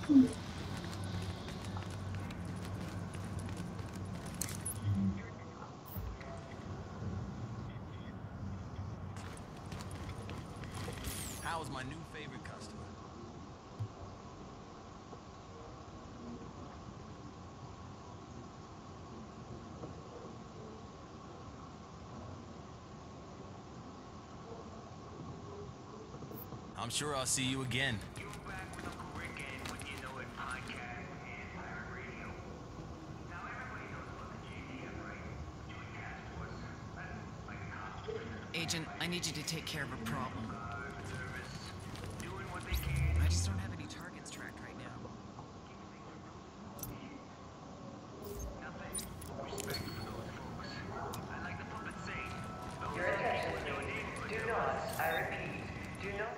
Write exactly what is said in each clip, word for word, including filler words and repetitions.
How's my new favorite customer? I'm sure I'll see you again. You're back with Uncle Rick and What You Know It podcast and Pirate Radio. Now everybody knows about the J D M, right? Joint Task Force. Like a cop. Agent, I need you to take care of a problem. Service. Doing what they can. I just don't have any targets tracked right now. Nothing. Respect for those folks. I like the puppet saying. Your attention, please. Do not, I repeat, do not.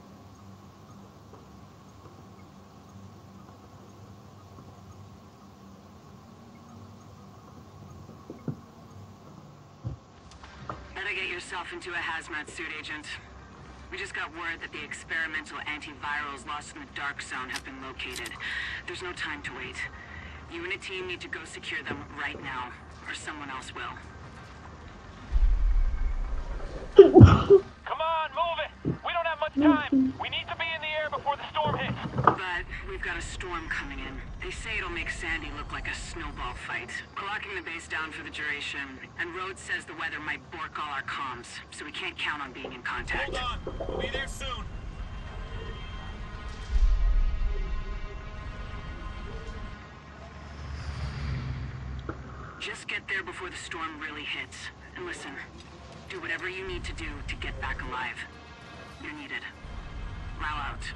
Better get yourself into a hazmat suit, Agent. We just got word that the experimental antivirals lost in the Dark Zone have been located. There's no time to wait. You and a team need to go secure them right now, or someone else will. Come on, move it! We don't have much time! We need to be in the air before the storm hits! But we've got a storm coming in. They say it'll make Sandy look like a snowball fight. We're locking the base down for the duration, and Rhodes says the weather might bork all our comms, so we can't count on being in contact. Hold on. We'll be there soon. Just get there before the storm really hits. And listen, do whatever you need to do to get back alive. You're needed. Lau out.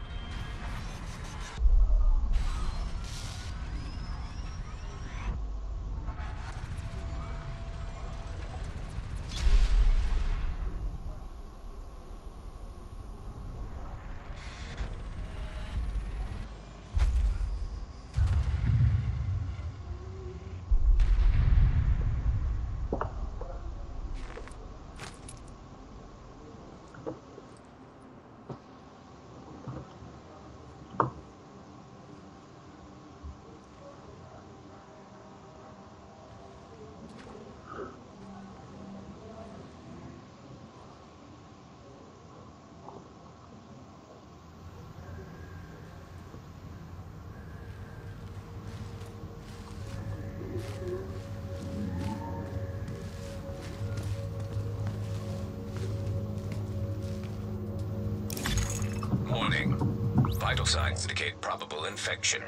Warning. Vital signs indicate probable infection.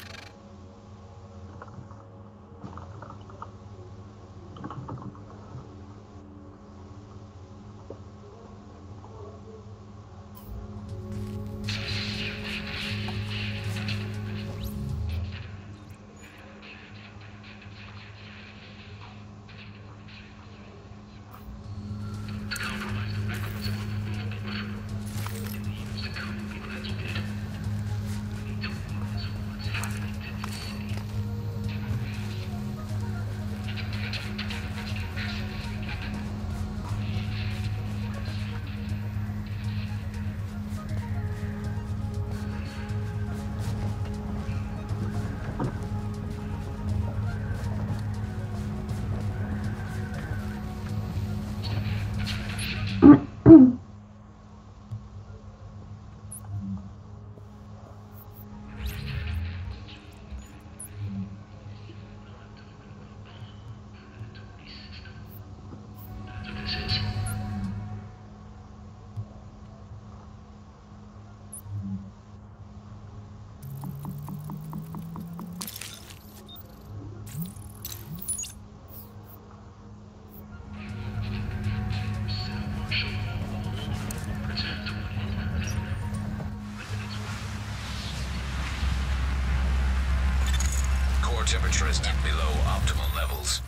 Temperature is dipped below optimal levels.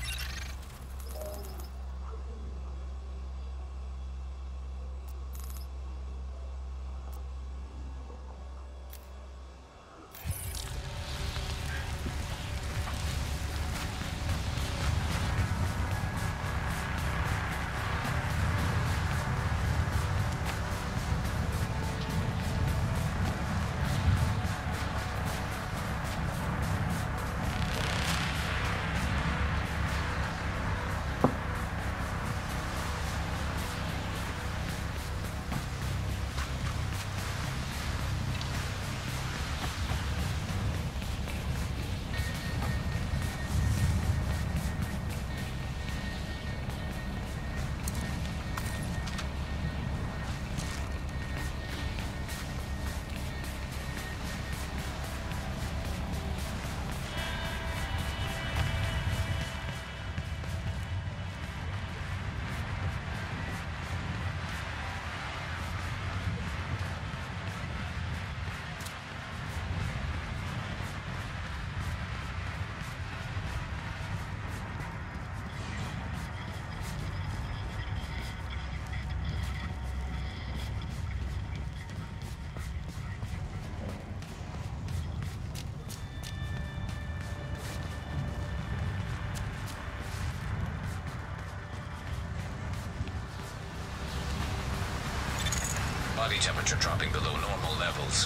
body temperature dropping below normal levels.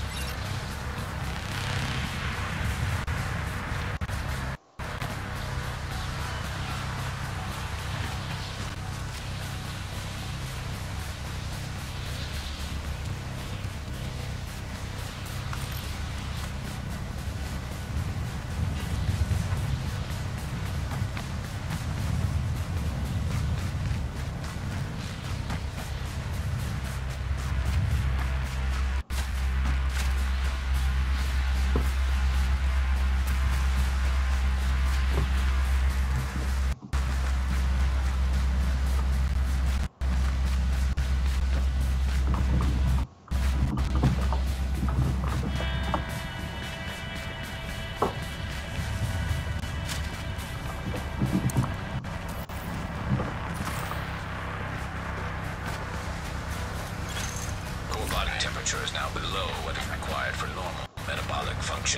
Temperature is now below what is required for normal metabolic function.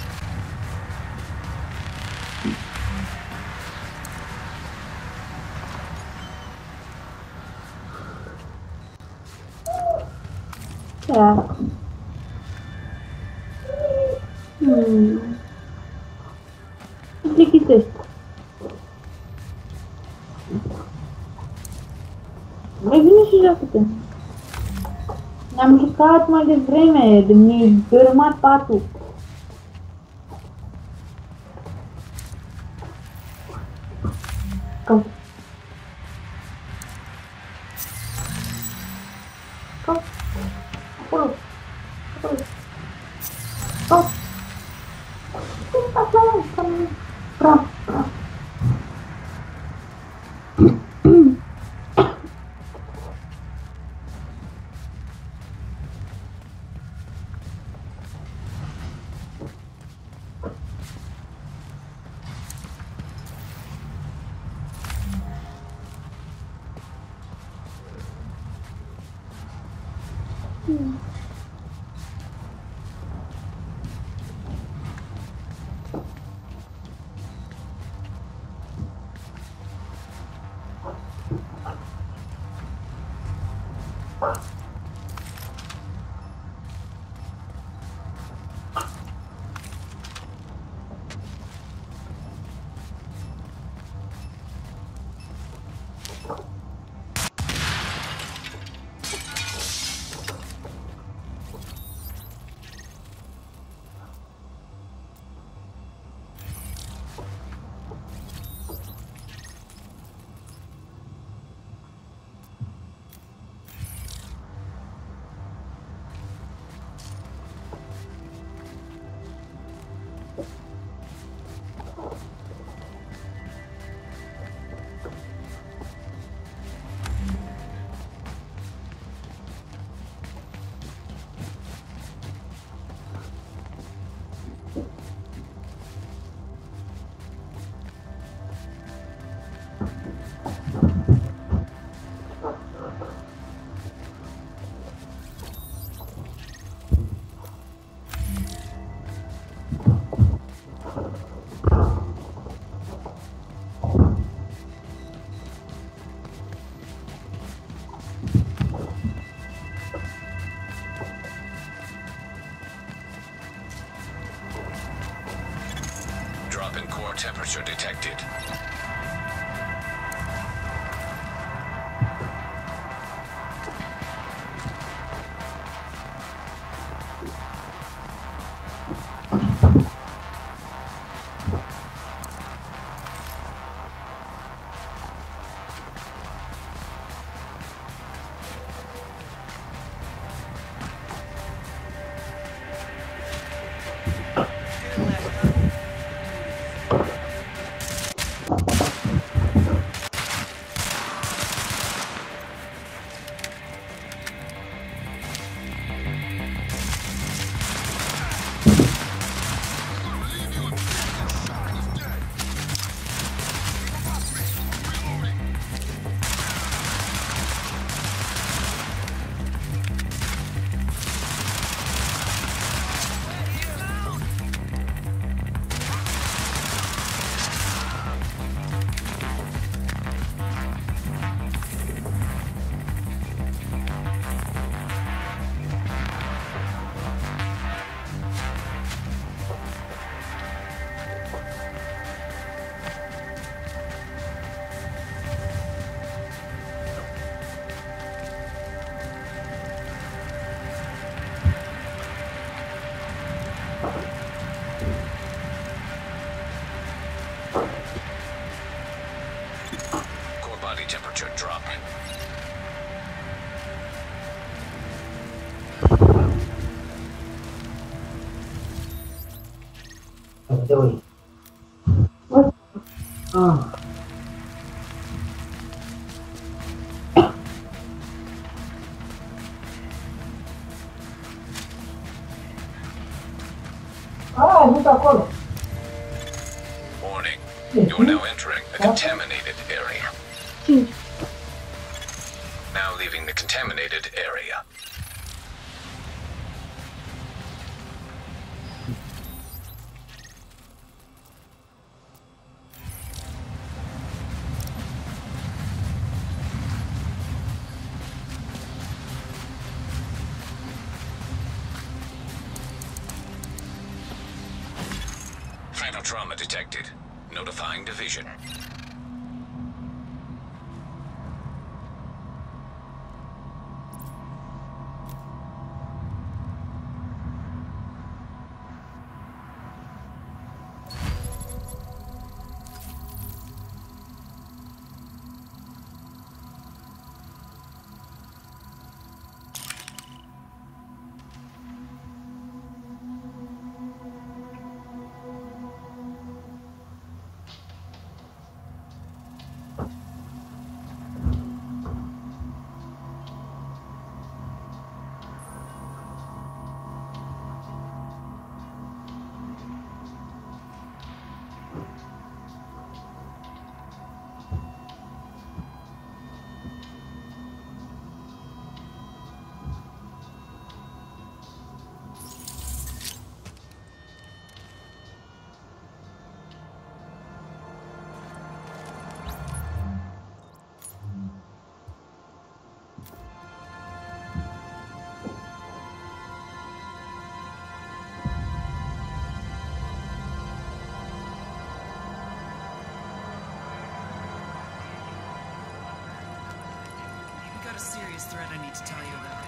Yeah. Hmm. Complicated. Mai bine și joacă-te. Ne-am jucat mai devreme, de mi-ai dărâmat patul. Go. Go. Acolo. Acolo. Go. Acolo. Bravo, bravo. Hmm. Drop in core temperature detected. Core body temperature dropping. Doing. What? Oh. Ah, nu acolo. Warning. You are now entering the contaminated area. Now leaving the contaminated area. Phantom trauma detected. Notifying division. Serious threat I need to tell you about.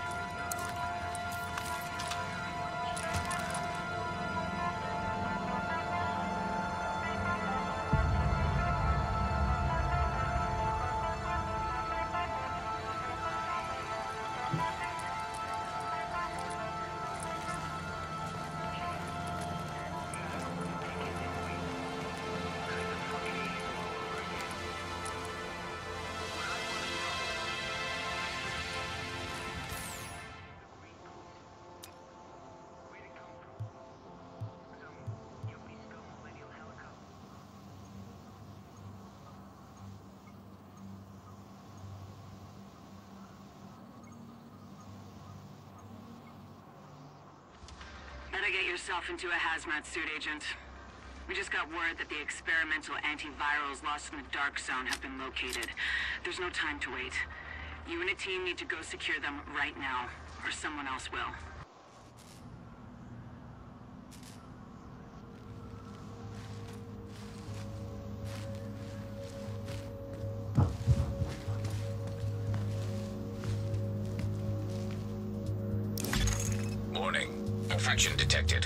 Better get yourself into a hazmat suit, Agent. We just got word that the experimental antivirals lost in the Dark Zone have been located. There's no time to wait. You and a team need to go secure them right now, or someone else will. Warning. Infection detected.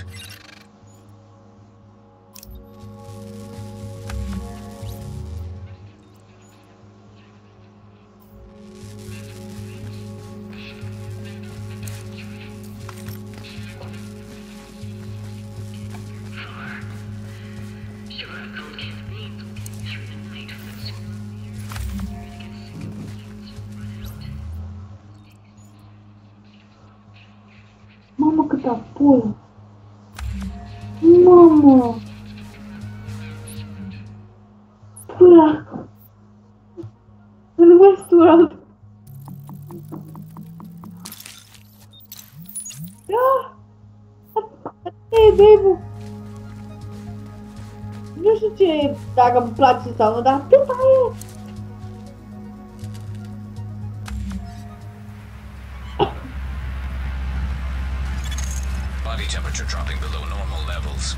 Mamă, câtă pulă! Mamă! Pula! În Westworld! Da! Hey, baby! Nu știu ce, dacă îmi place sau nu, dar atâta e! Body temperature dropping below normal levels.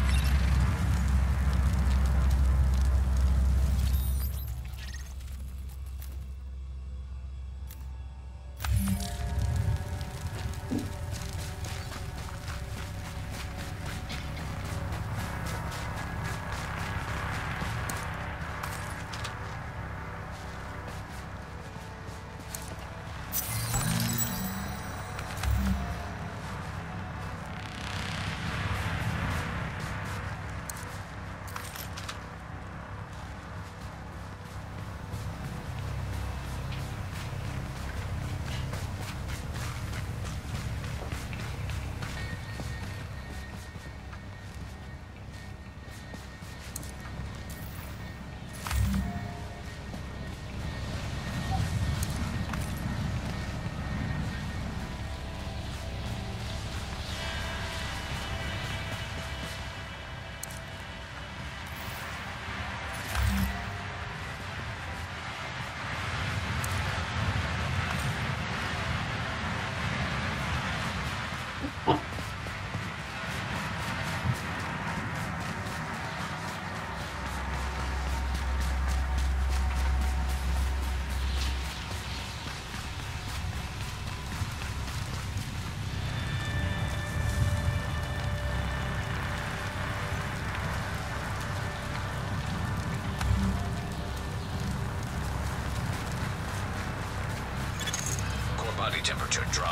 temperature drop.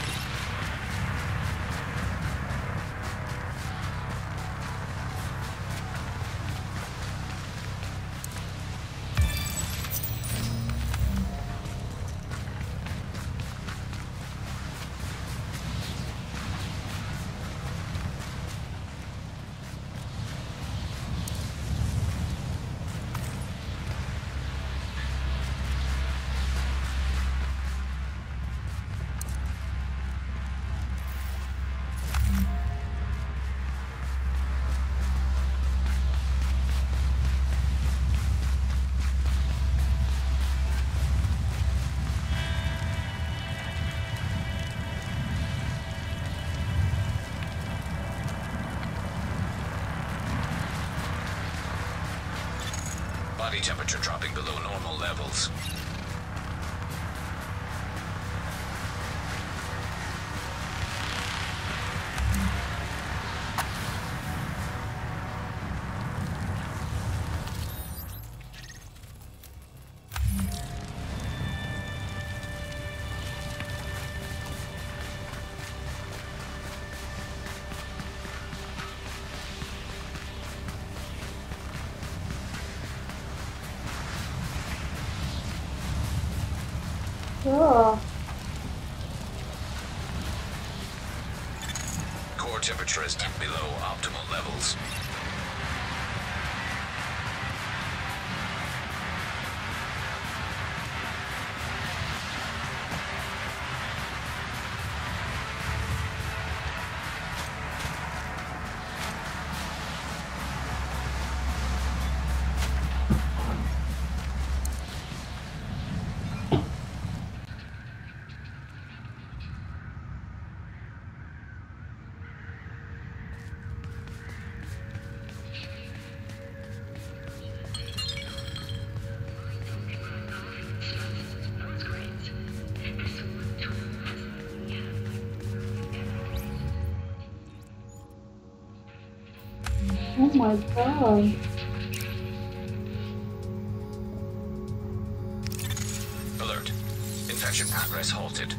Body temperature dropping below normal levels. Oh. Core temperature is below optimal levels. Oh my god. Alert. Infection progress halted.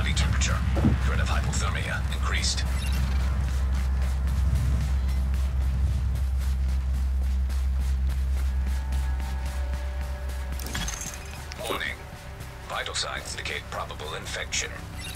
Body temperature. Threat of hypothermia increased. Warning. Vital signs indicate probable infection.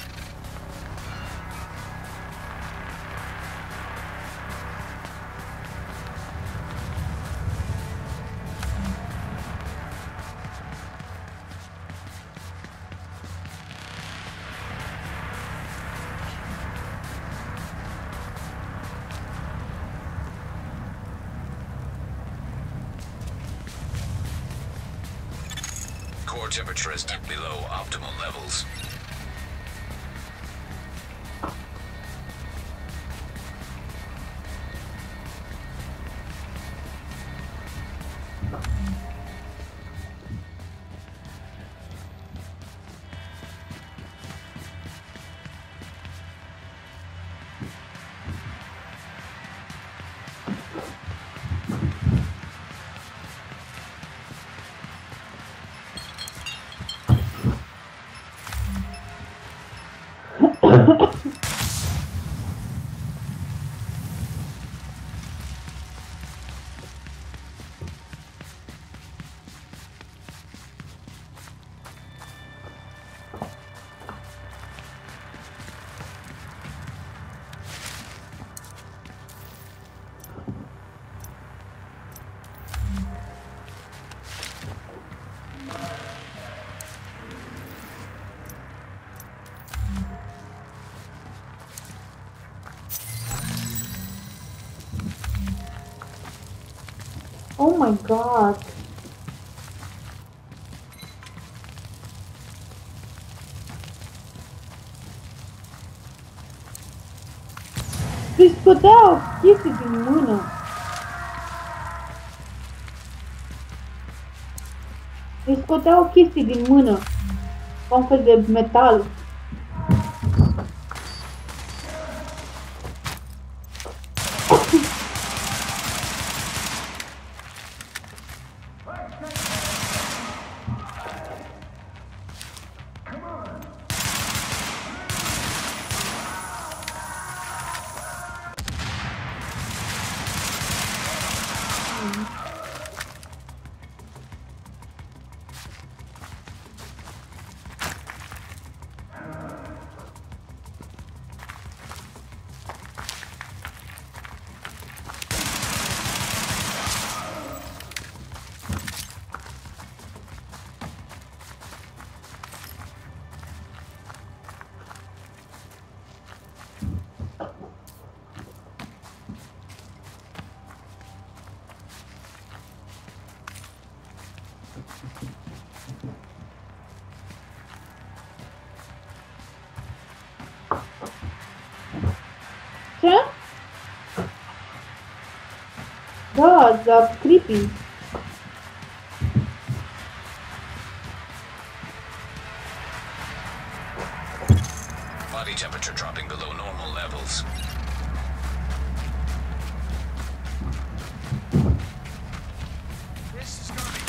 Core temperature is dipped below optimal levels. Oh my god. Îi scotea o chestie din mână. Îi scotea o chestie din mână. Ca un fel de metal. Ce? Da, da, creepy. Body temperature dropping below normal levels. This is gonna be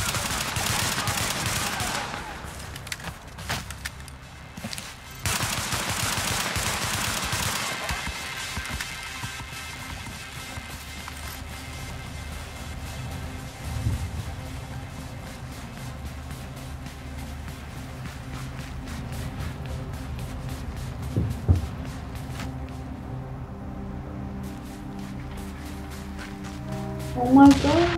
Oh my god.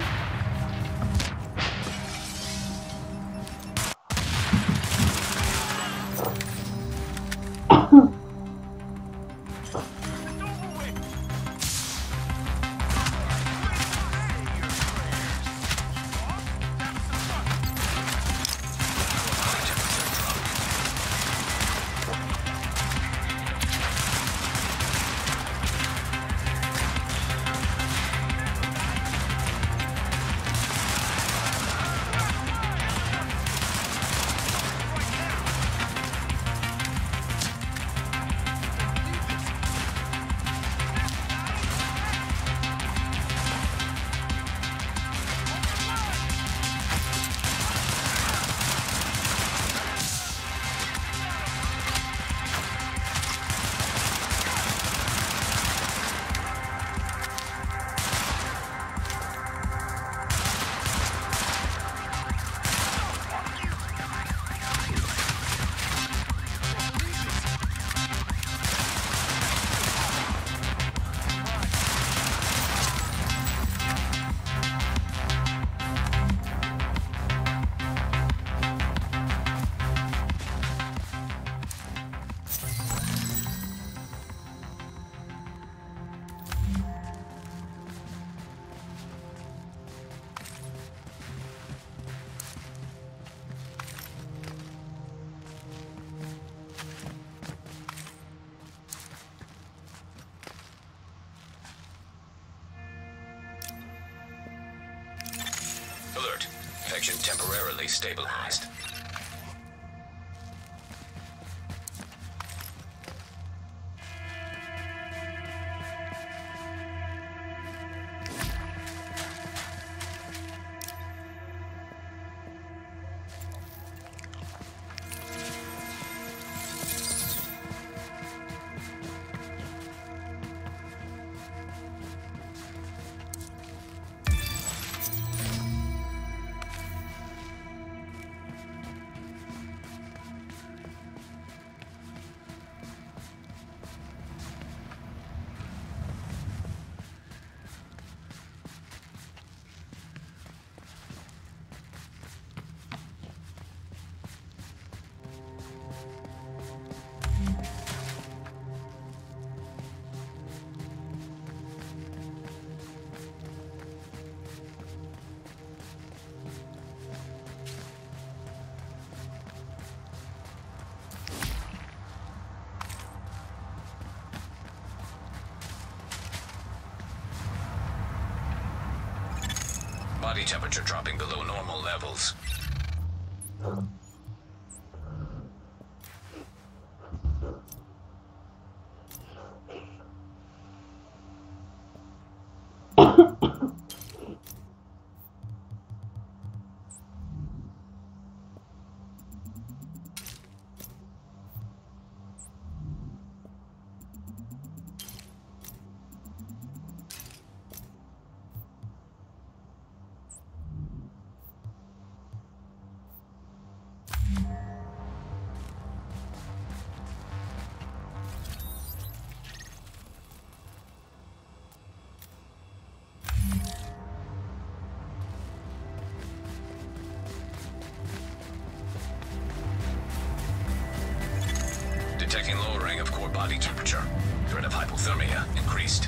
Section temporarily stabilized. Body temperature dropping below normal levels. Detecting lowering of core body temperature. Threat of hypothermia increased.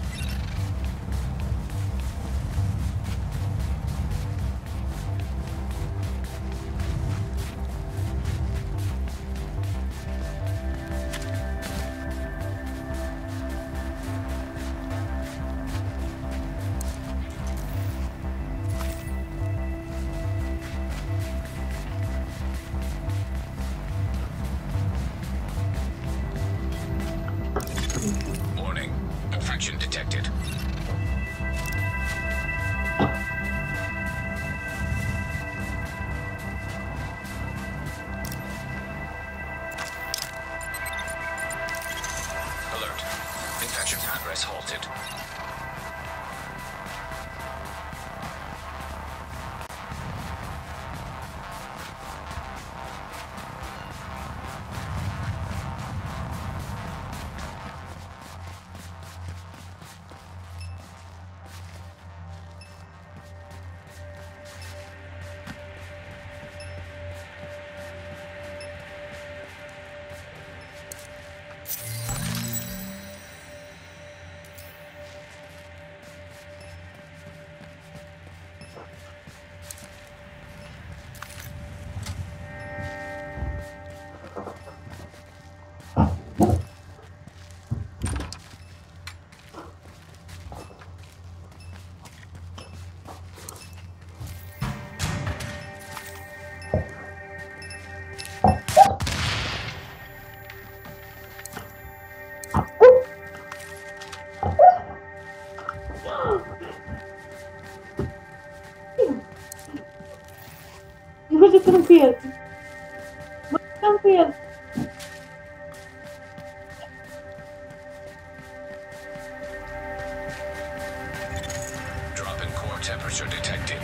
Warning. Infection detected. Alert. Infection progress halted. Muito tranquilo. Muito tranquilo. Drop in core temperature detected.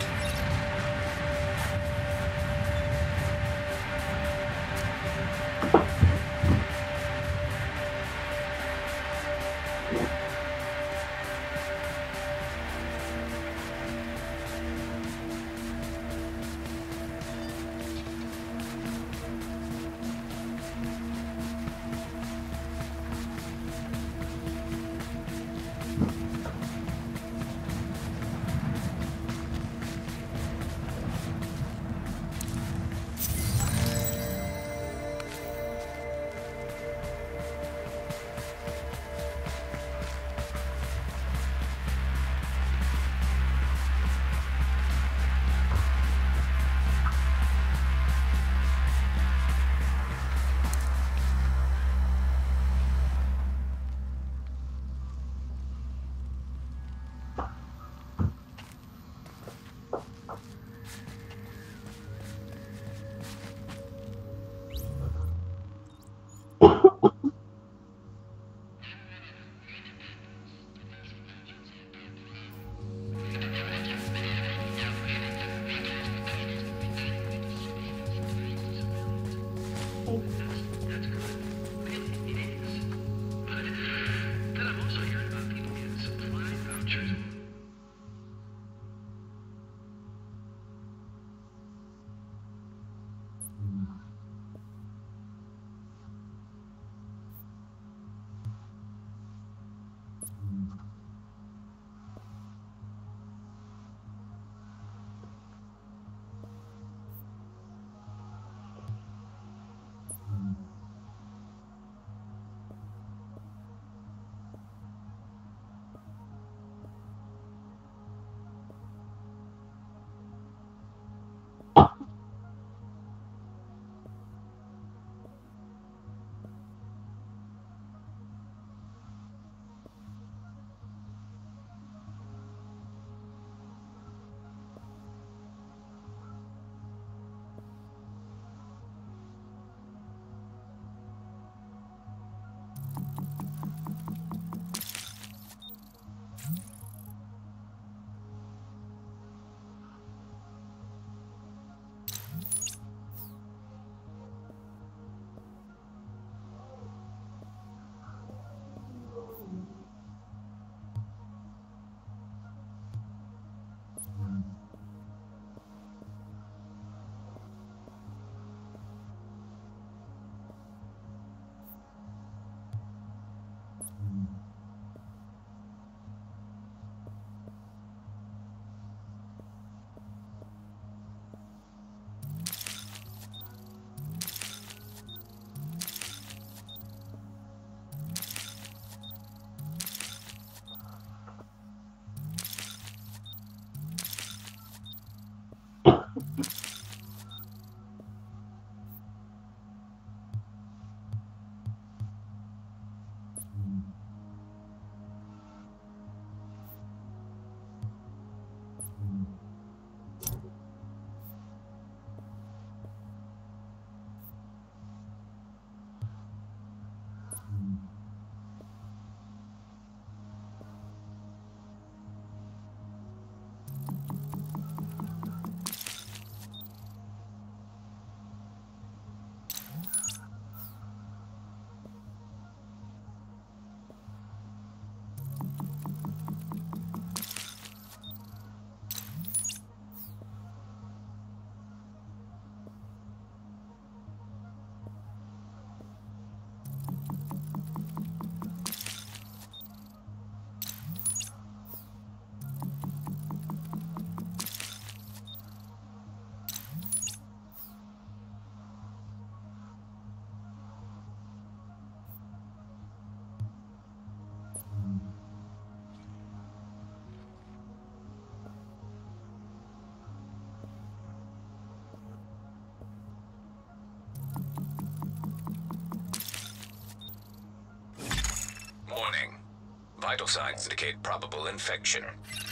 Warning. Vital signs indicate probable infection.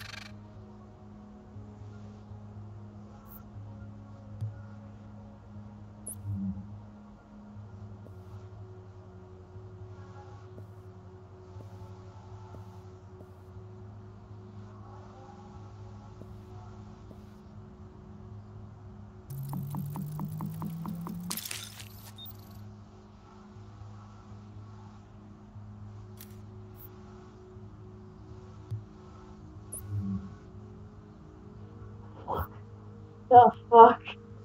The fuck?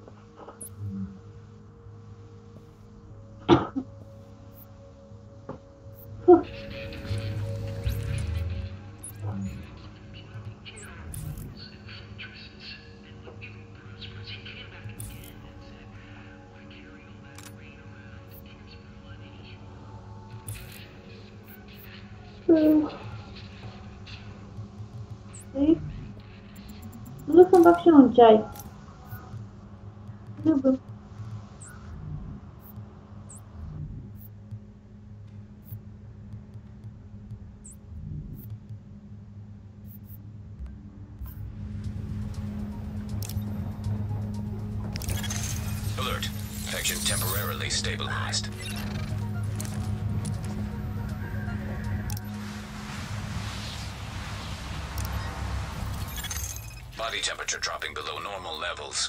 Știi? Nu vreau să-mi fac și eu un ceai. Nu vreau. Alert. Infection temporarily stabilized. Body temperature dropping below normal levels.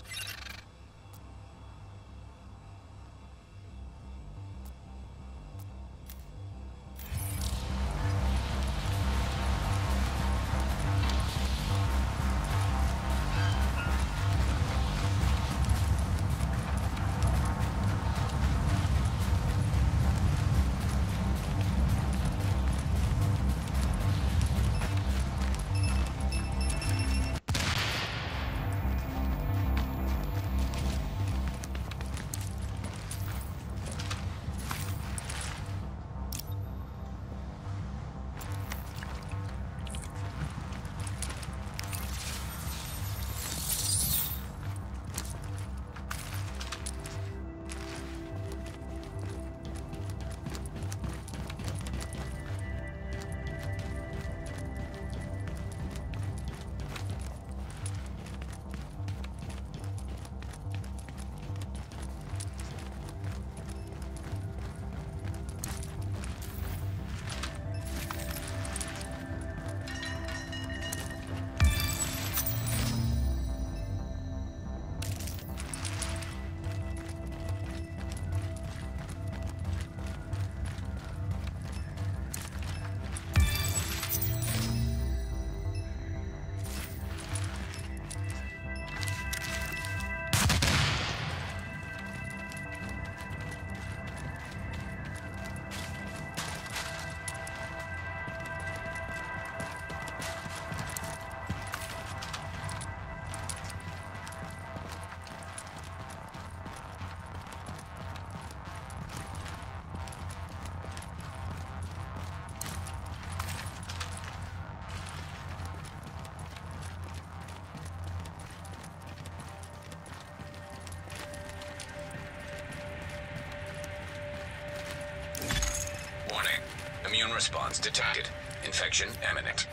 response detected. Infection imminent.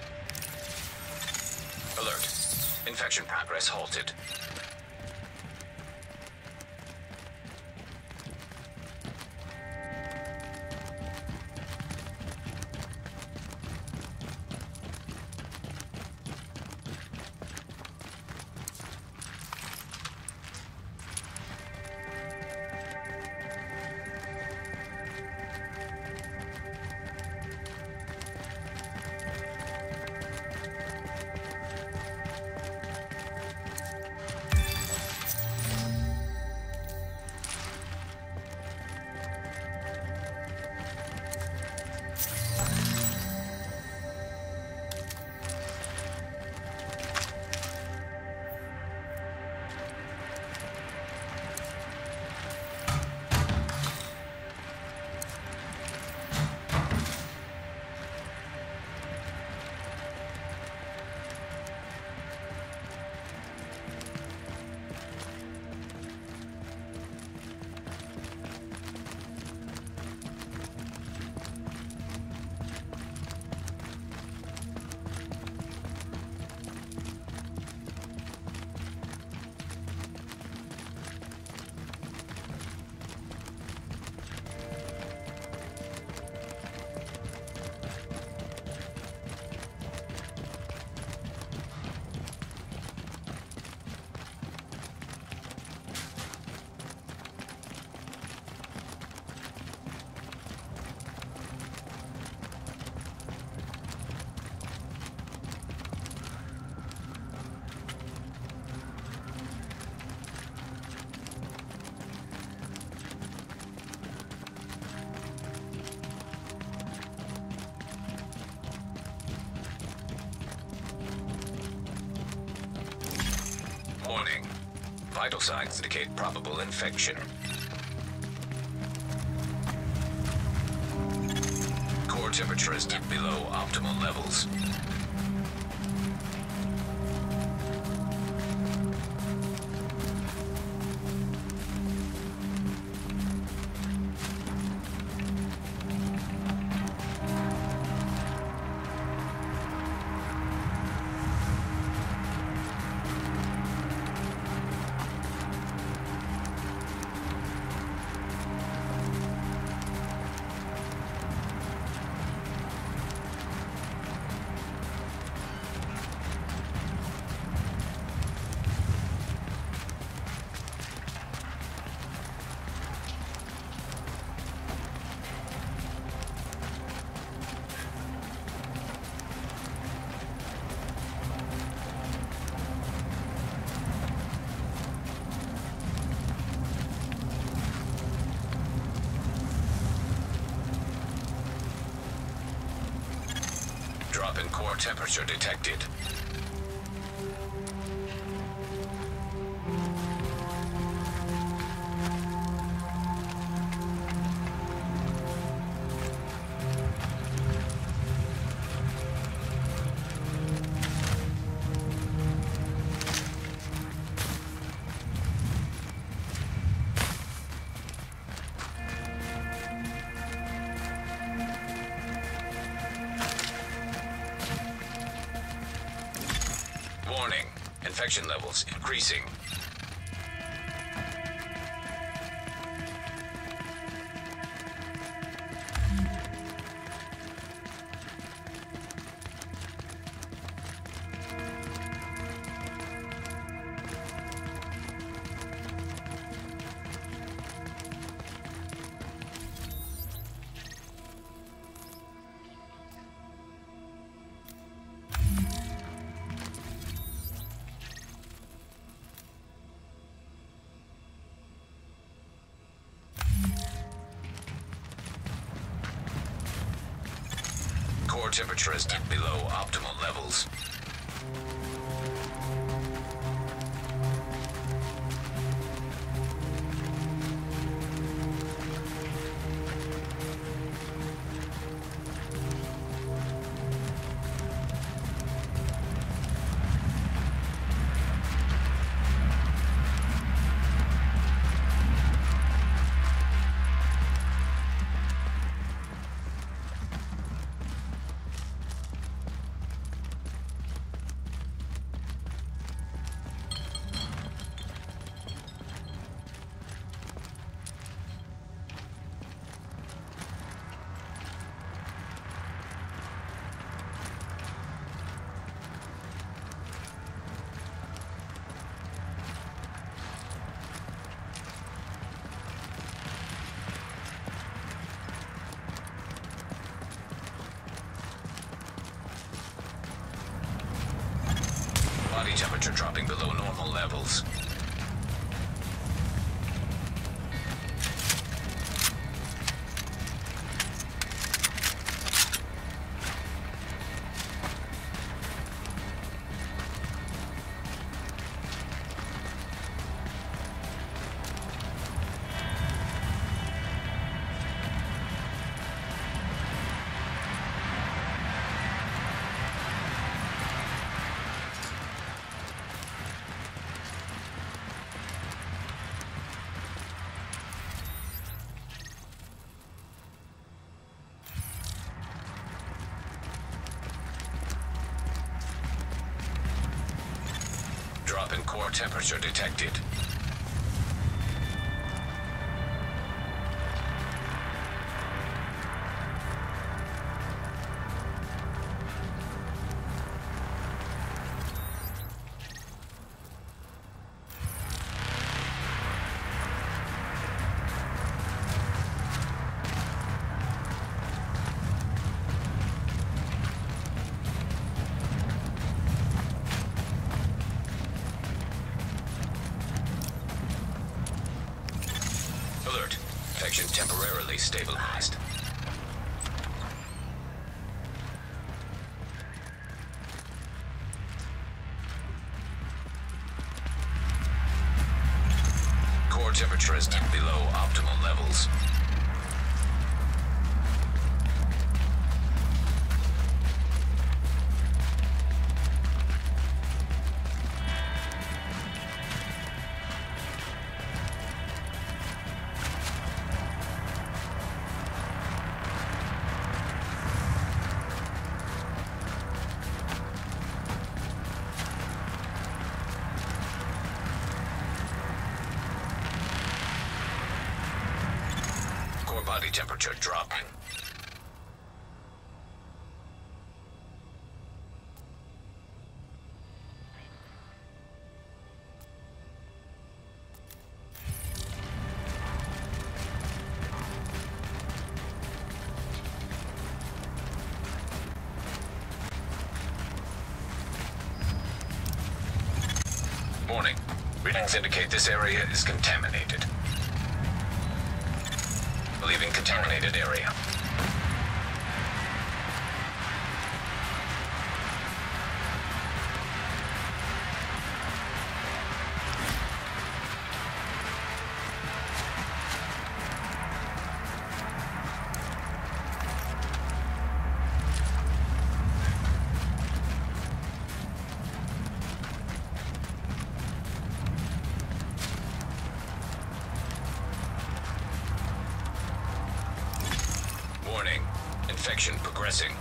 Alert. Infection progress halted. Warning. Vital signs indicate probable infection. Core temperature is dipped below optimal levels. Drop in core temperature detected. Warning. Infection levels increasing. Core temperature is dipped below optimal levels. body temperature dropping below normal levels. Drop in core temperature detected. Alert. Infection temporarily stabilized. Core temperature is dipped below optimal levels. Core body temperature dropping. Warning. Readings indicate this area is contaminated. Leaving contaminated area. Warning. Infection progressing.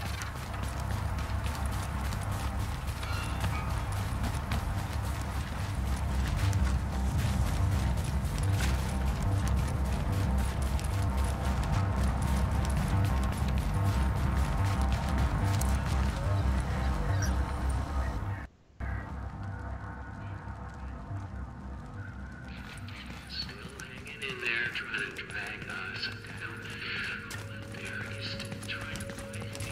Still hanging in there, trying to drag us down. There is still trying to find me.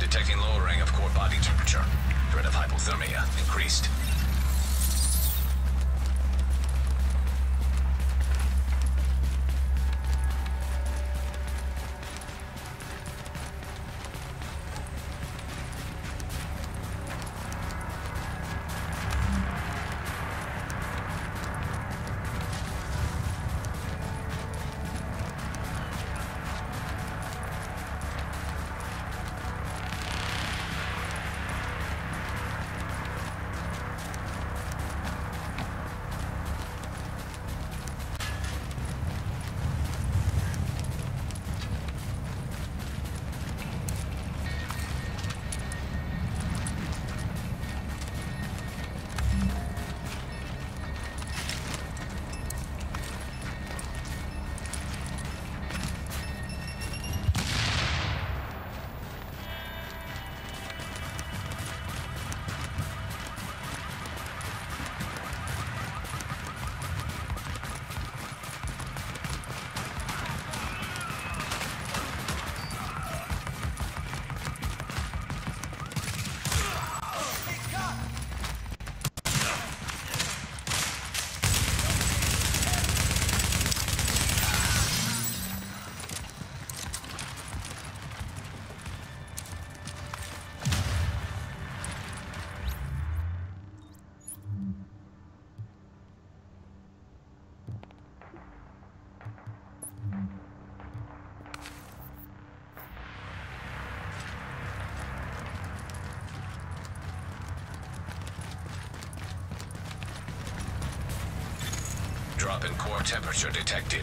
Detecting lowering of core body temperature. Threat of hypothermia increased. Drop in core temperature detected.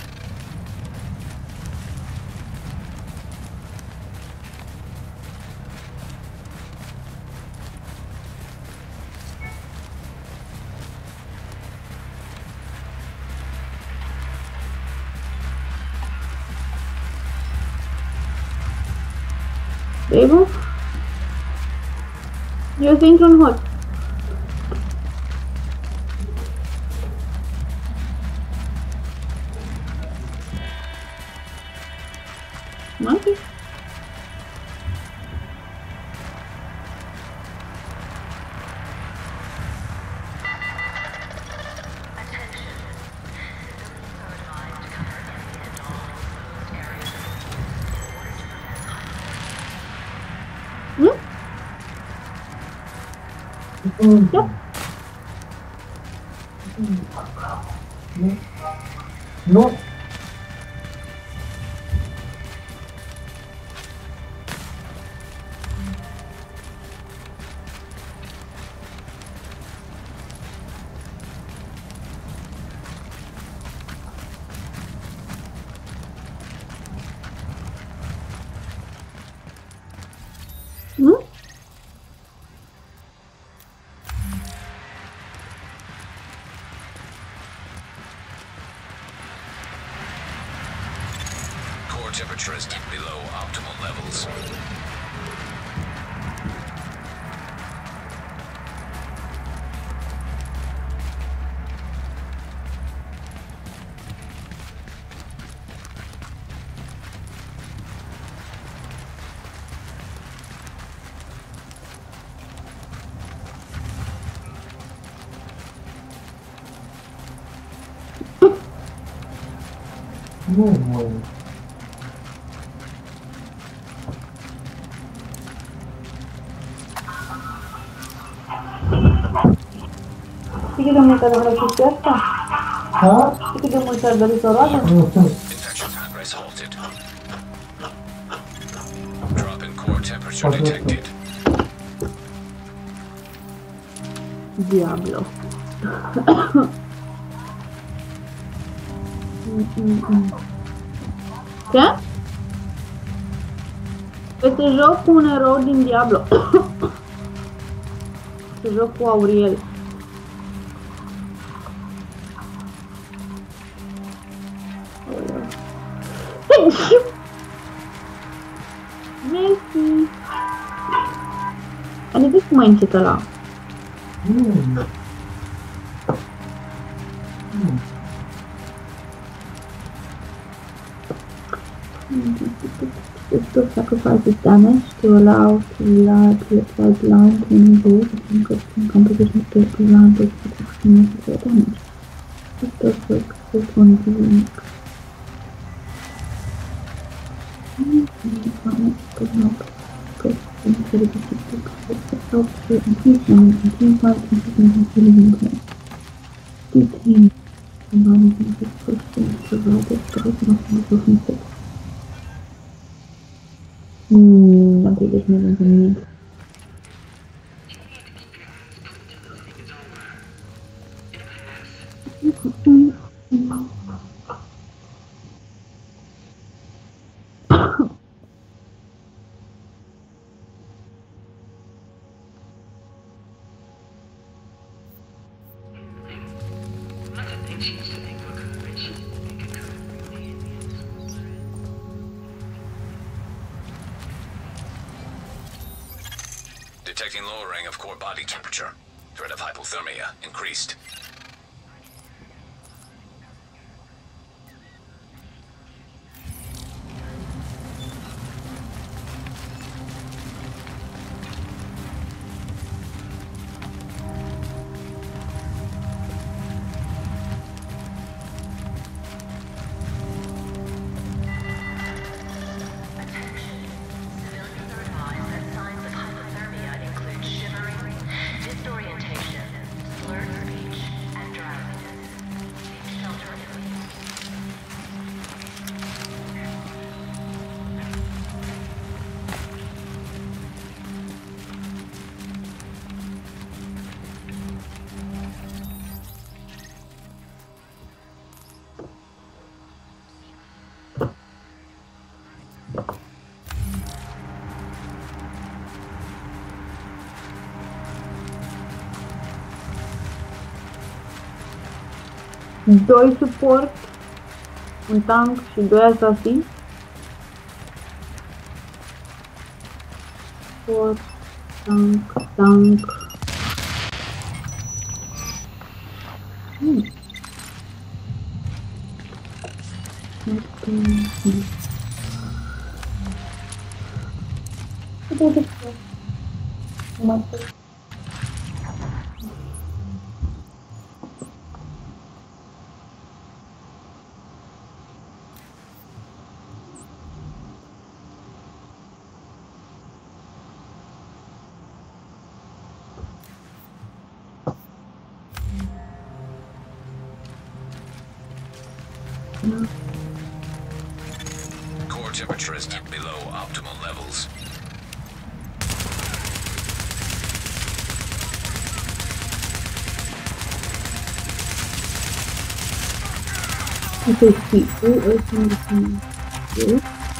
Baby? Eu să intru în hot. Okay. Hmm? Yep. No. Hmm? Core temperature is below optimal levels. Nu voi. Știi cât de mult are vrea chestia asta? Ha? Știi cât de mult ar dori să o roagă? Infection progress halted. Drop in core temperature detected. Diablo. Ce? Este joc cu un erou din Diablo. Este joc cu Auriel. Mersi. Adică cum mai încet ăla? Mm. Mm. Still sacrifices damage to allow to allow to apply blind when involved in encryption composition state blind with protection necessary damage. This does work, this one is unique. Good note. Good. Incredibly difficult. It helps to increase damage and team fight and significant healing in place. Detain. Combining these questions provided guide nothing to conflict. Hmm, I think there's more than we need. Detecting lowering of core body temperature. Threat of hypothermia increased. Doi suport, un tank și doi asasini. Suport, tank, tank. Hmm. Core temperature is below optimal levels. Okay, see, who is in the team? You?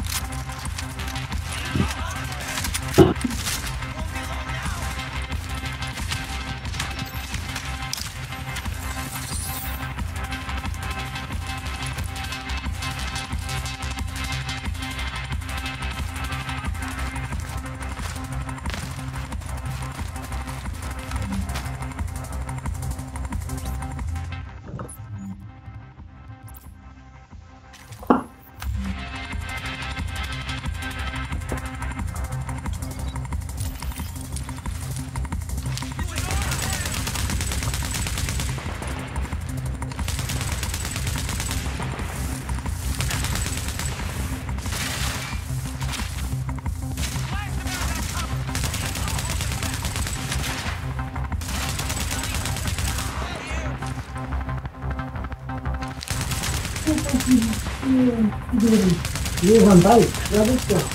You one right, what is that?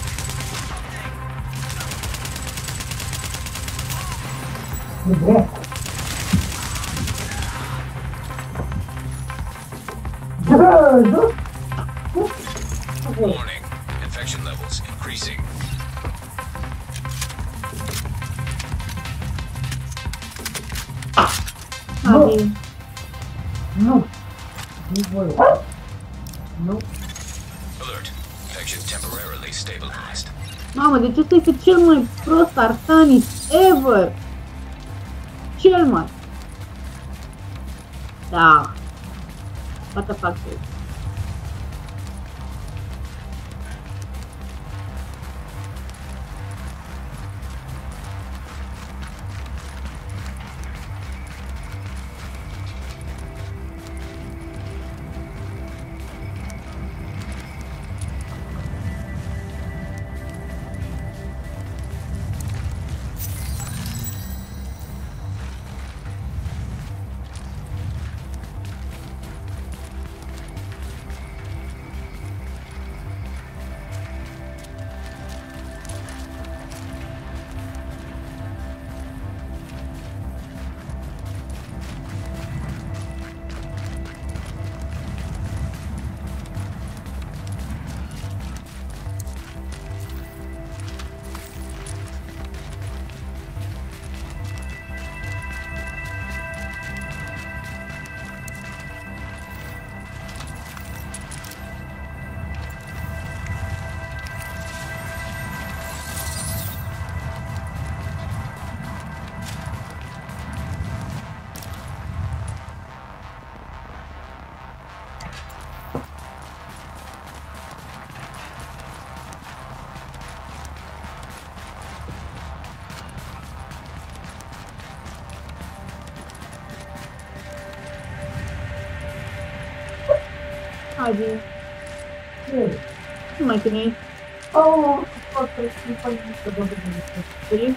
Warning, infection levels increasing. No. No. No. Alert. Infection temporarily stabilized. Mamă, deci ăsta este cel mai prost Artanis ever! Cel mai! Da. What the fuck is? Adi. Yes. Mai tine. Oh, okay. You find the double minute. Really?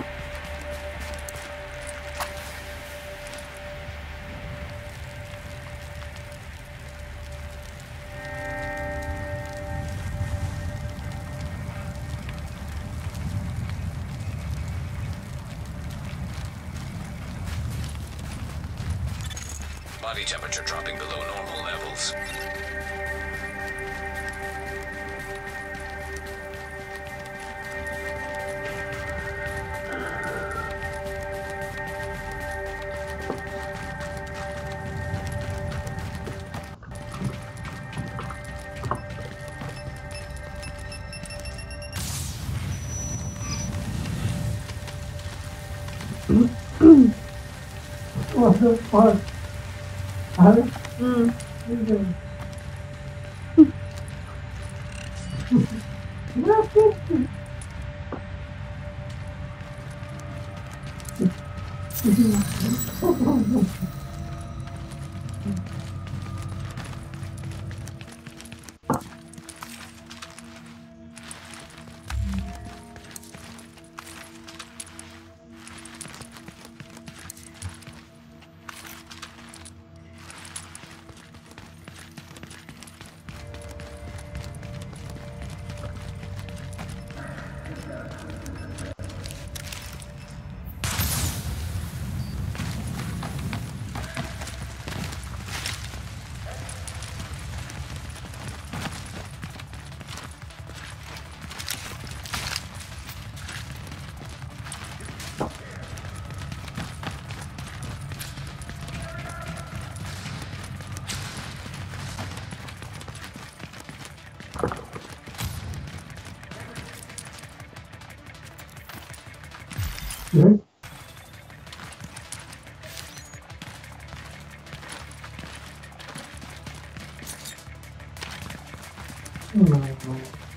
Body temperature dropping below normal levels. What the fuck? Huh? Hmm. Yeah. Oh,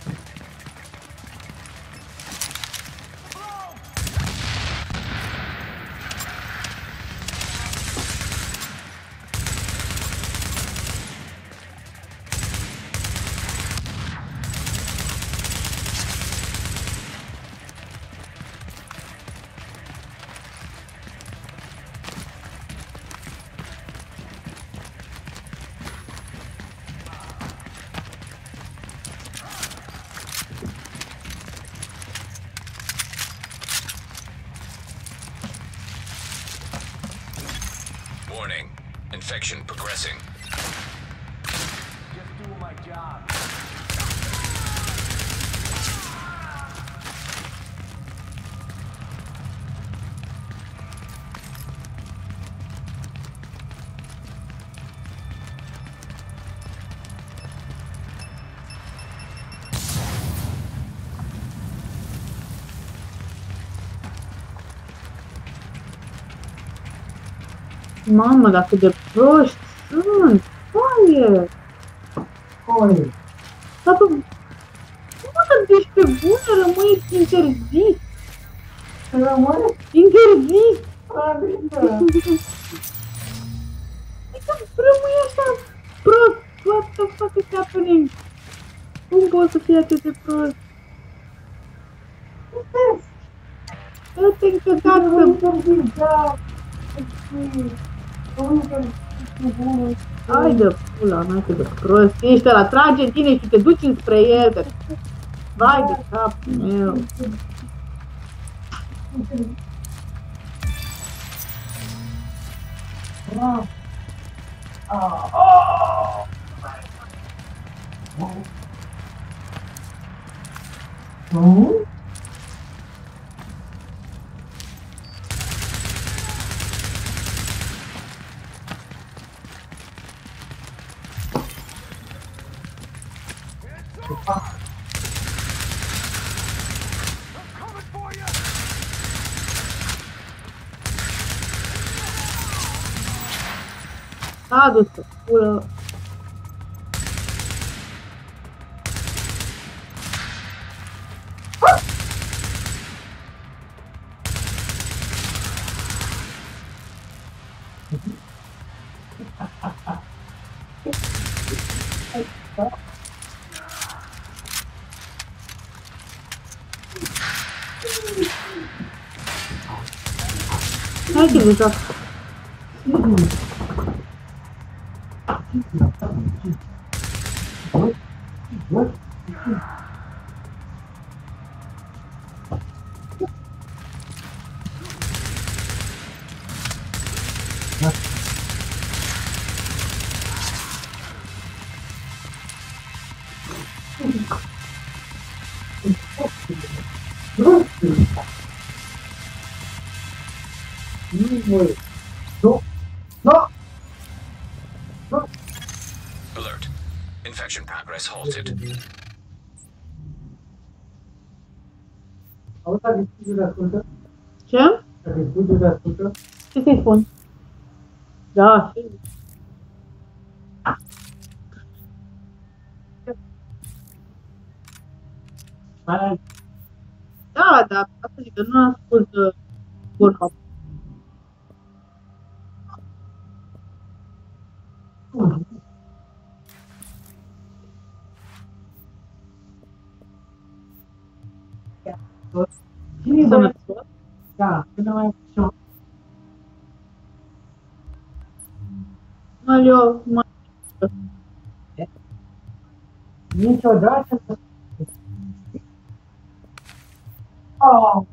Warning. Infection progressing. Just doing my job. Mamă, dar cât de proști sunt! Foaie! Oi, Dar tu... Cum să duci pe bune? Rămâi interzis! rămâne Interzis! adică. Adică rămâi așa prost! What the fuck is happening? Cum poți să fii atât de prost? Eu te încăcat să... Hai de pula mea, cât de prost ești ăla, trage în tine și te duci înspre el, că... Vai de capul meu! Nu? A dus-o, pulă! Dai-te de joc. Alert. Infection progress halted. Auzi, dacă studiul de ascultă? Ce? Dacă studiul de ascultă? Ce să-i spun? Da, sigur. Mai Da, da, asta zic că nu ascult Pornhub. Cine Să mă mai... scot? Da, cine mai... Mă, eu, mă... Niciodată... Oh!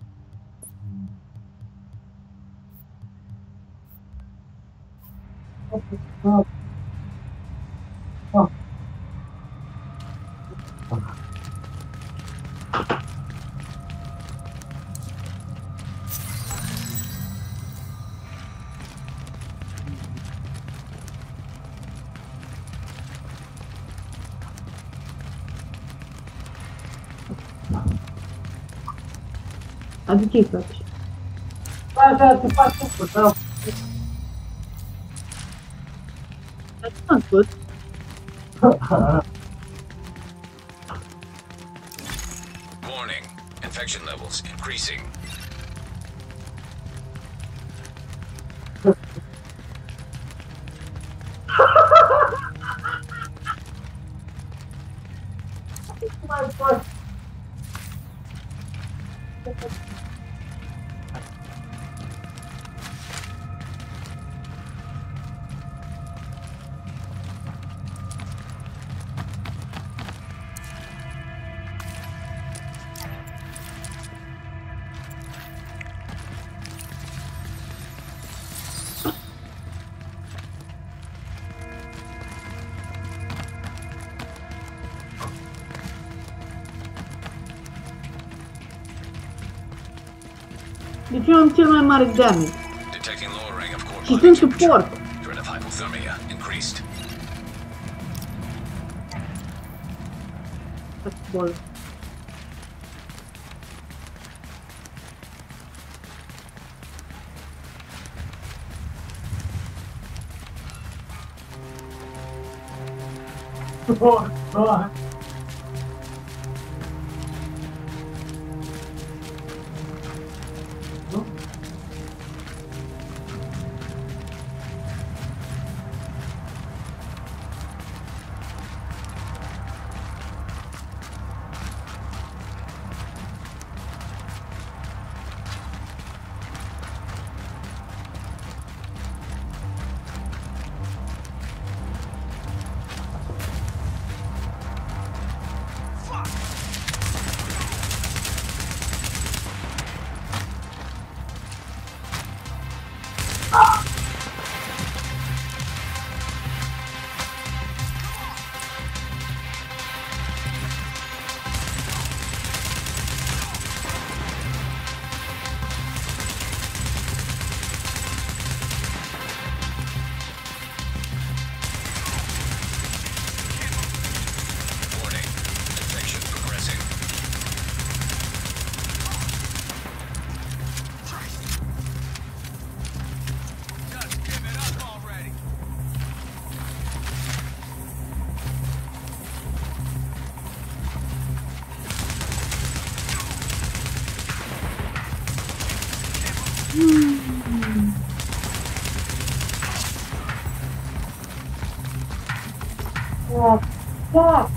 Oh! Oh! Aduce-i faci. Așa, te faci tu, sau... Dar ce m-am spus? Warning. Infection levels increasing. Mai faci? Deci eu am cel mai mare damage. Detecting lowering of core Și body sunt temperature. suport. Threat of hypothermia increased. Bol. Oh, oh. Warning. Infection progressing. God, give it up already. Oh, fuck!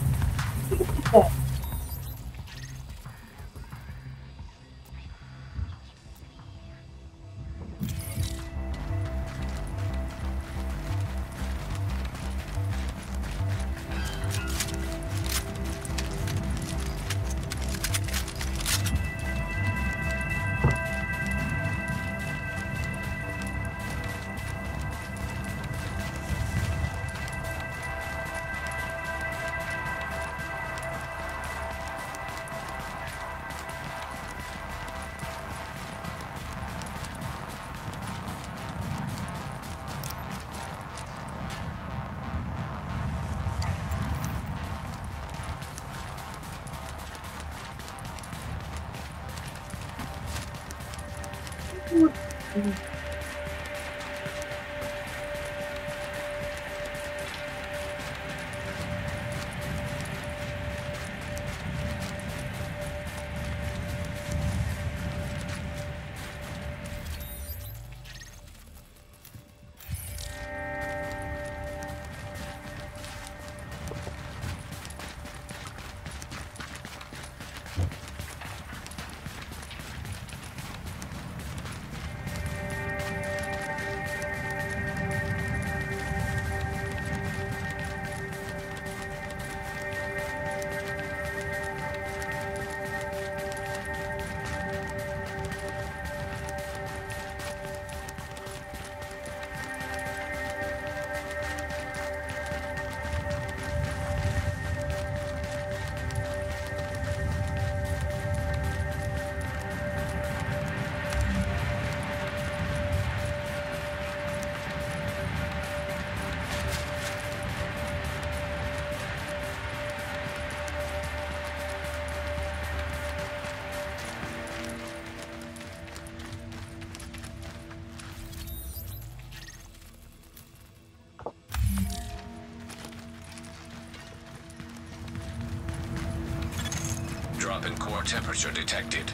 Drop in core temperature detected.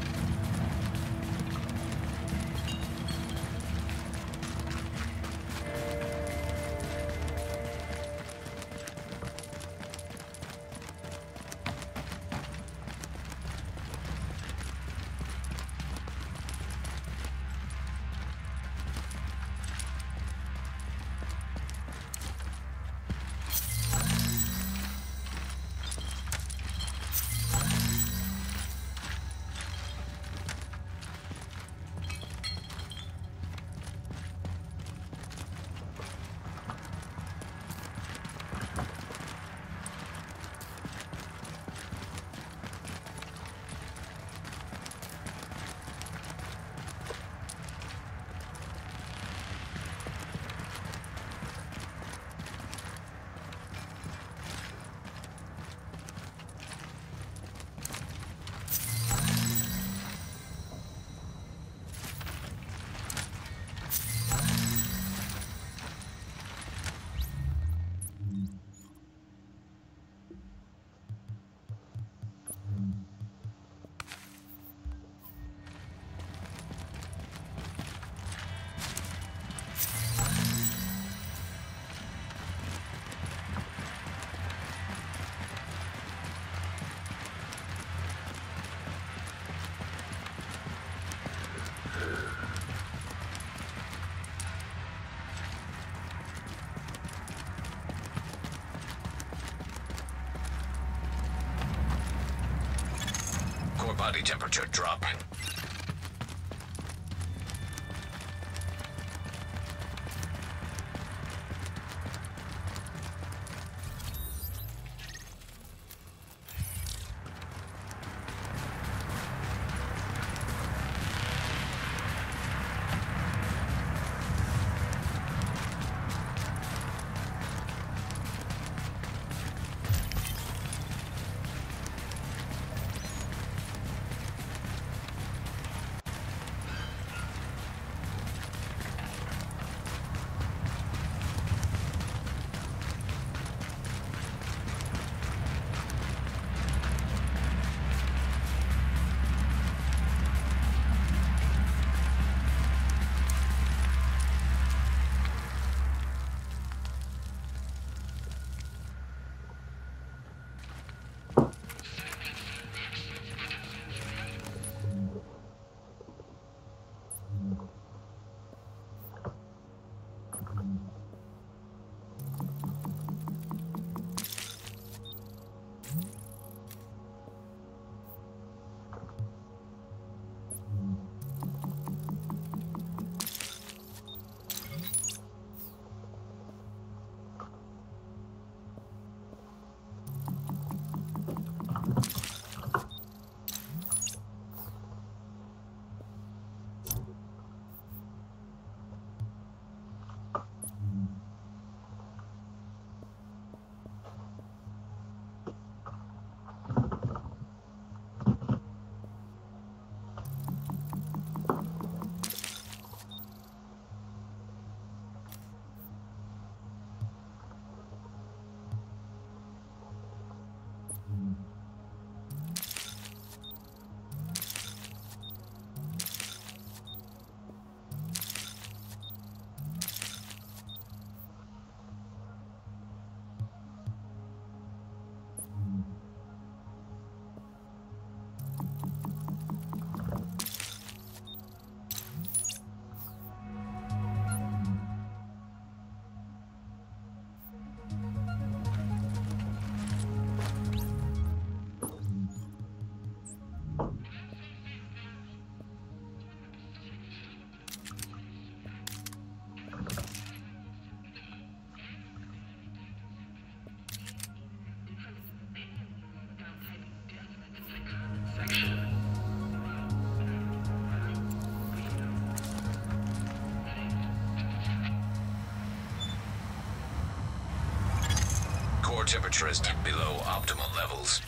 Core body temperature dropping. temperature is dipped below optimal levels.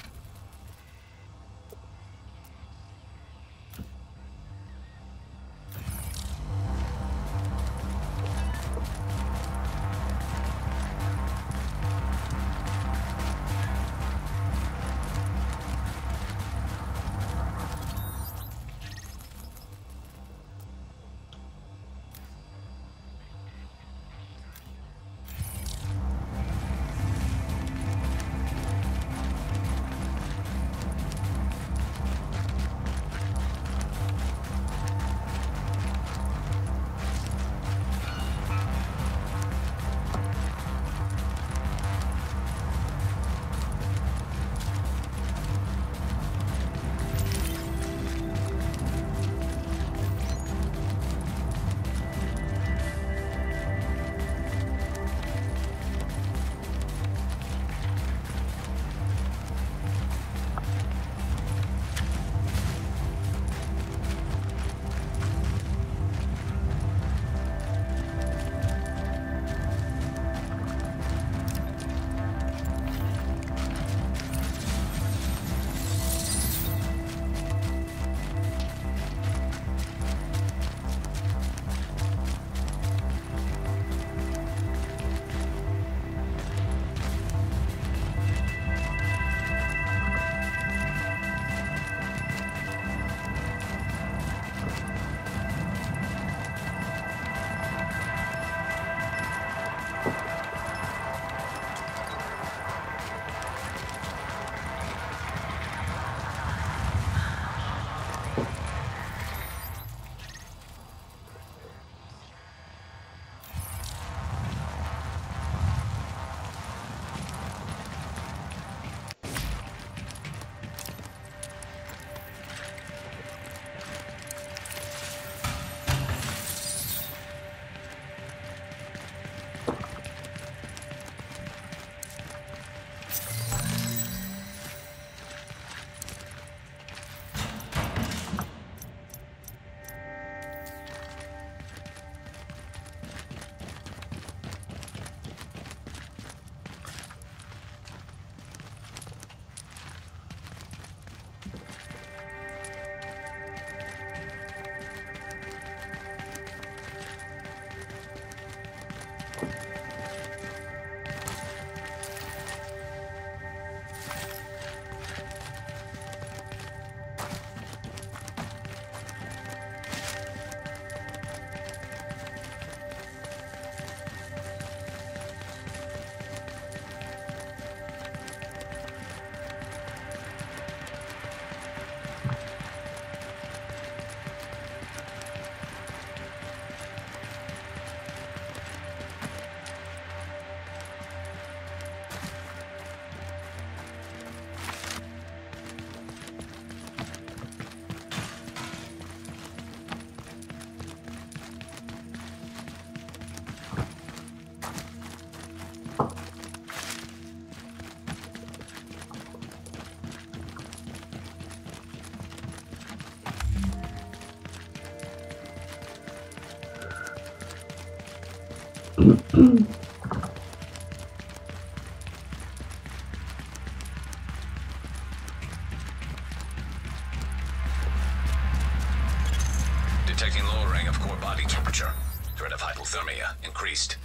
Detecting lowering of core body temperature. Threat of hypothermia increased.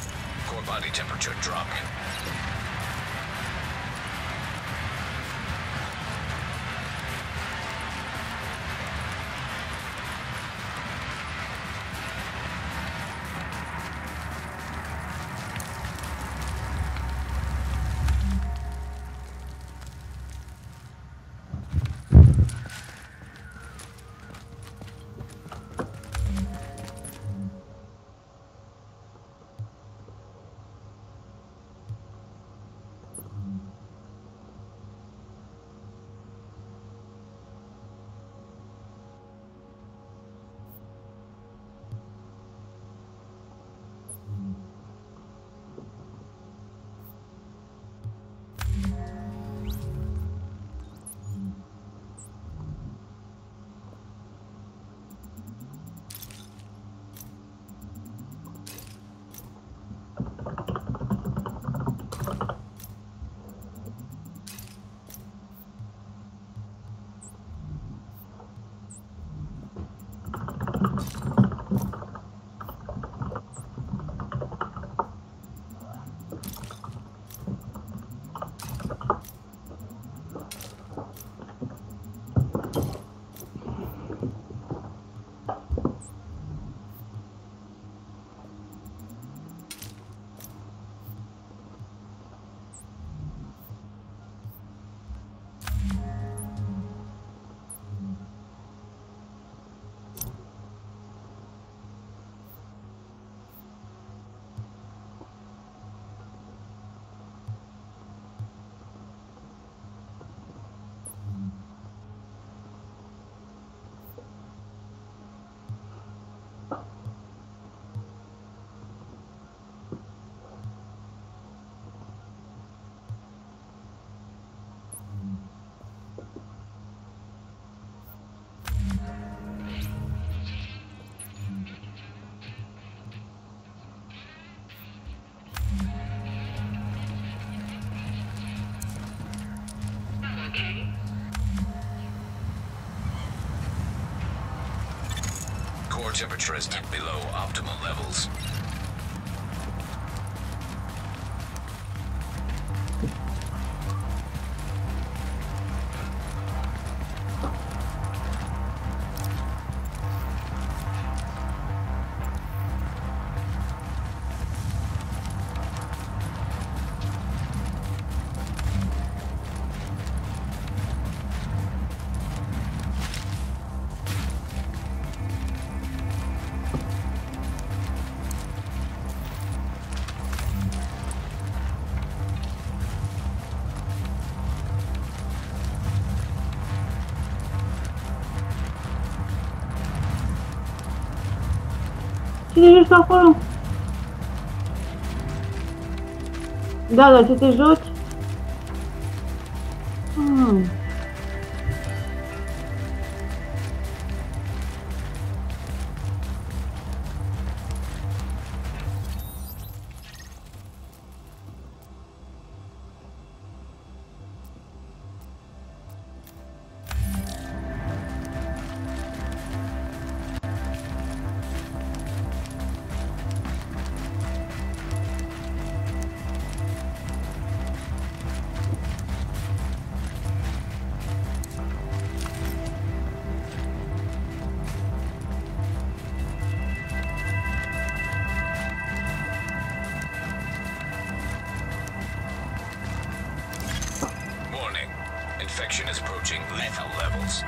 Body temperature dropping. Core temperature is dipped below optimal levels. Ce te joci acolo? Da, dar ce te joci? Ah. Infection is approaching lethal levels.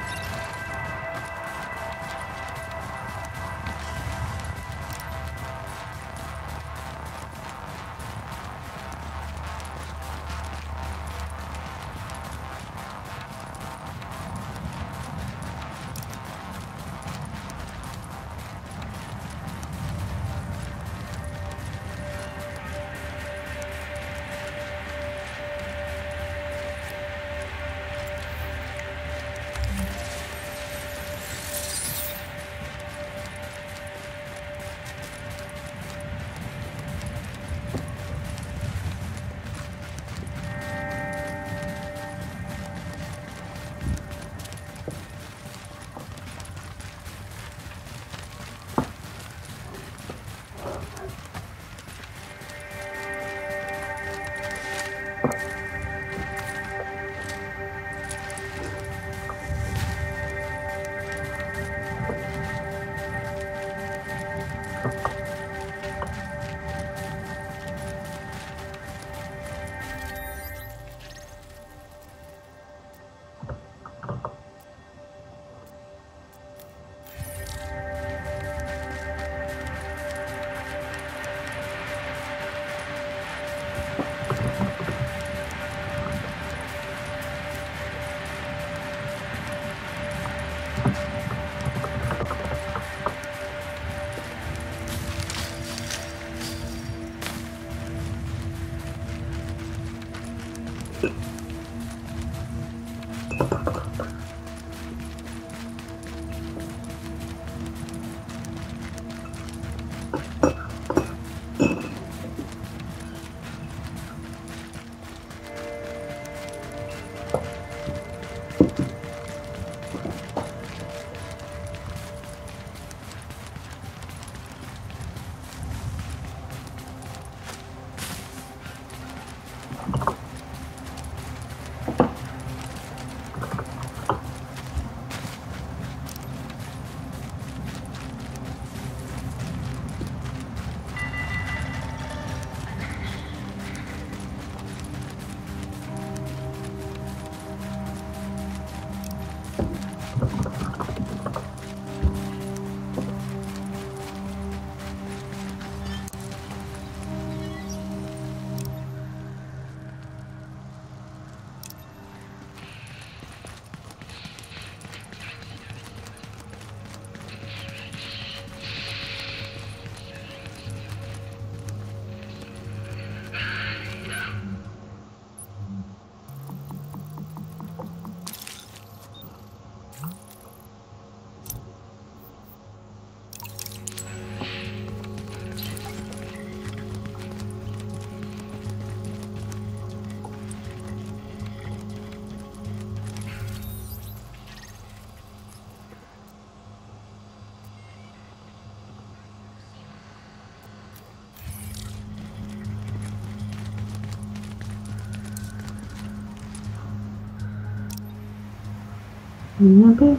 Okay.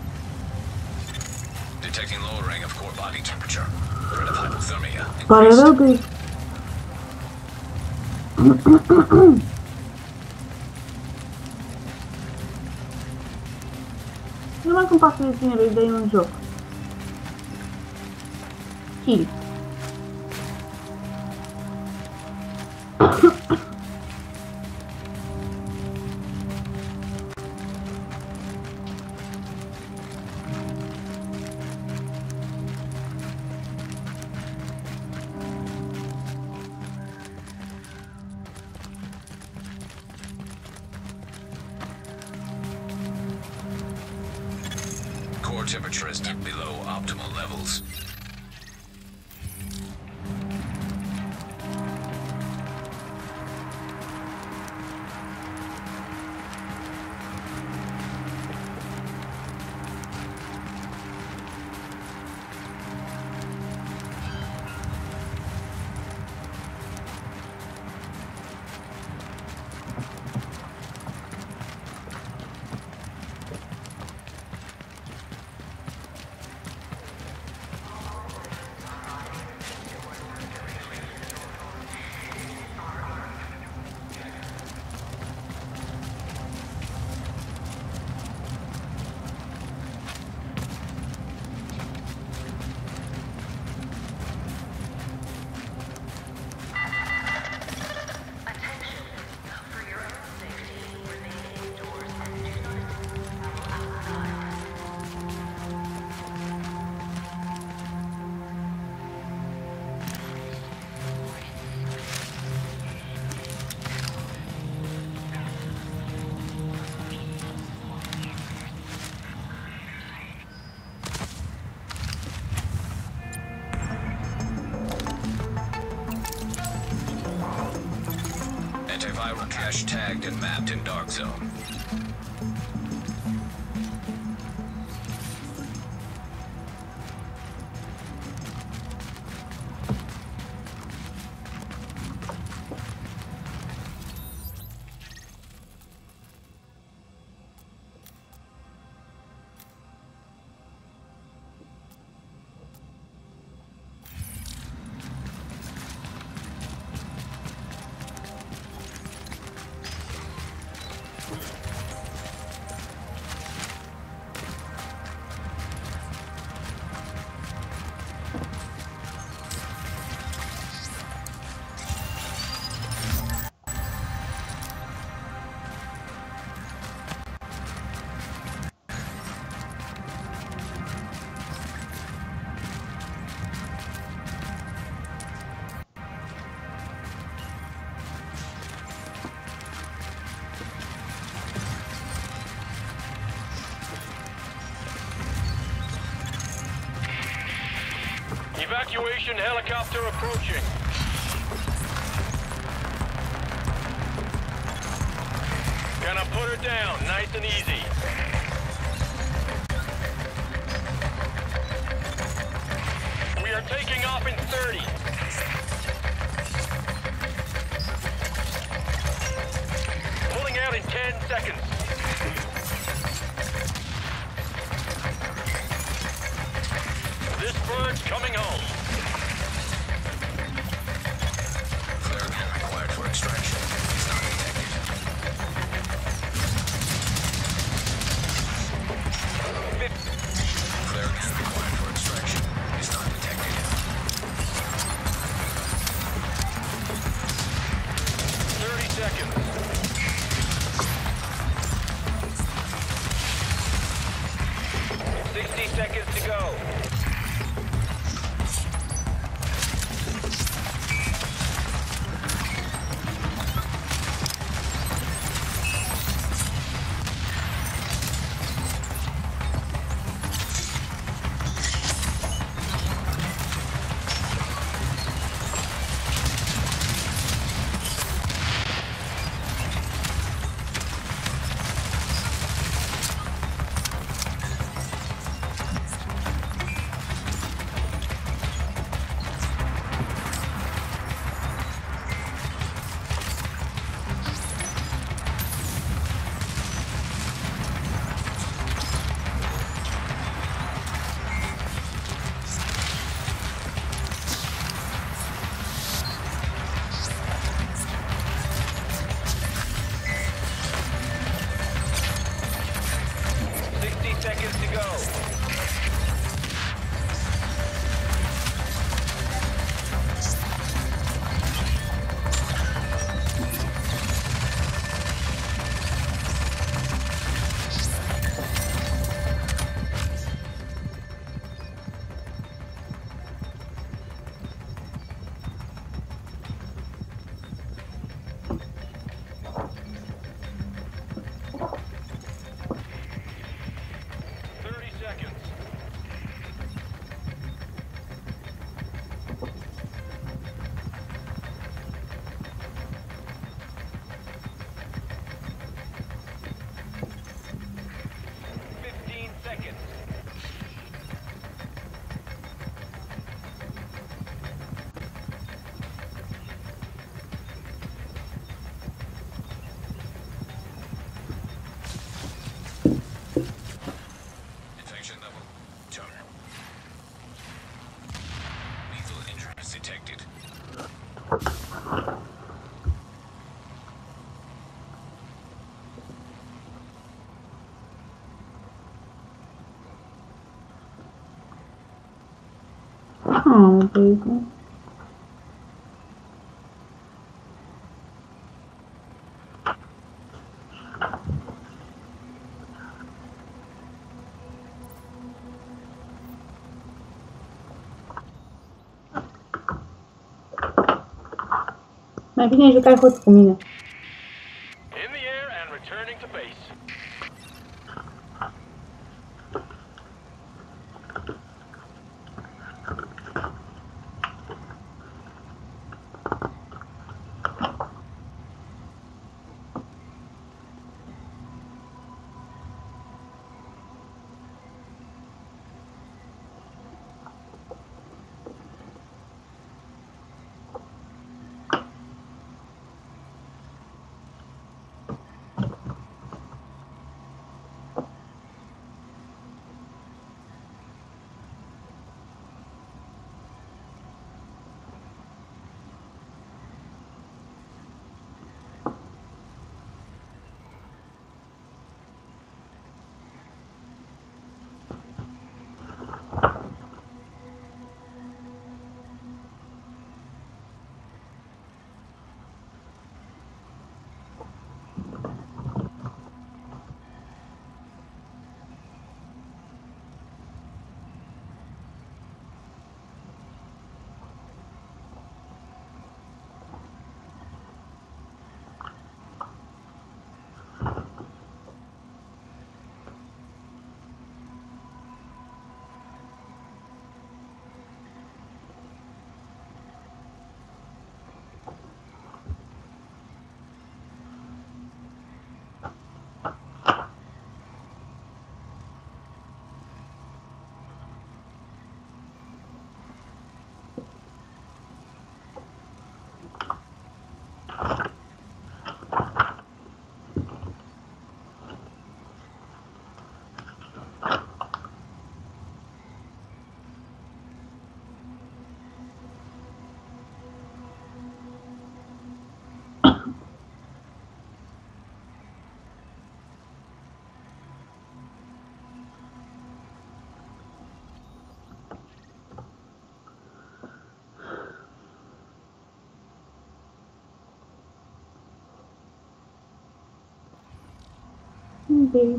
Detecting lowering of core body temperature. Threat of hypothermia. Parece que... Não é que eu passo esse dinheiro e dei um jogo. Kill. Core temperature is dipped below optimal levels. Antiviral cache tagged and mapped in Dark Zone. Evacuation helicopter approaching. Gonna put her down, nice and easy. We are taking off in thirty. Pulling out in ten seconds. This bird's coming home. Flare gun required for extraction. It's not detected. Flare gun required for extraction. It's not detected. thirty seconds. sixty seconds to go. go. thirty seconds. fifteen seconds. Infection level. Turn. Lethal injuries detected. Oh, baby. Najpierw nie szukaj chłopcu minę. In the air and returning to base. Baby.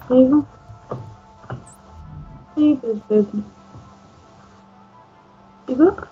Save. Save this baby. You go?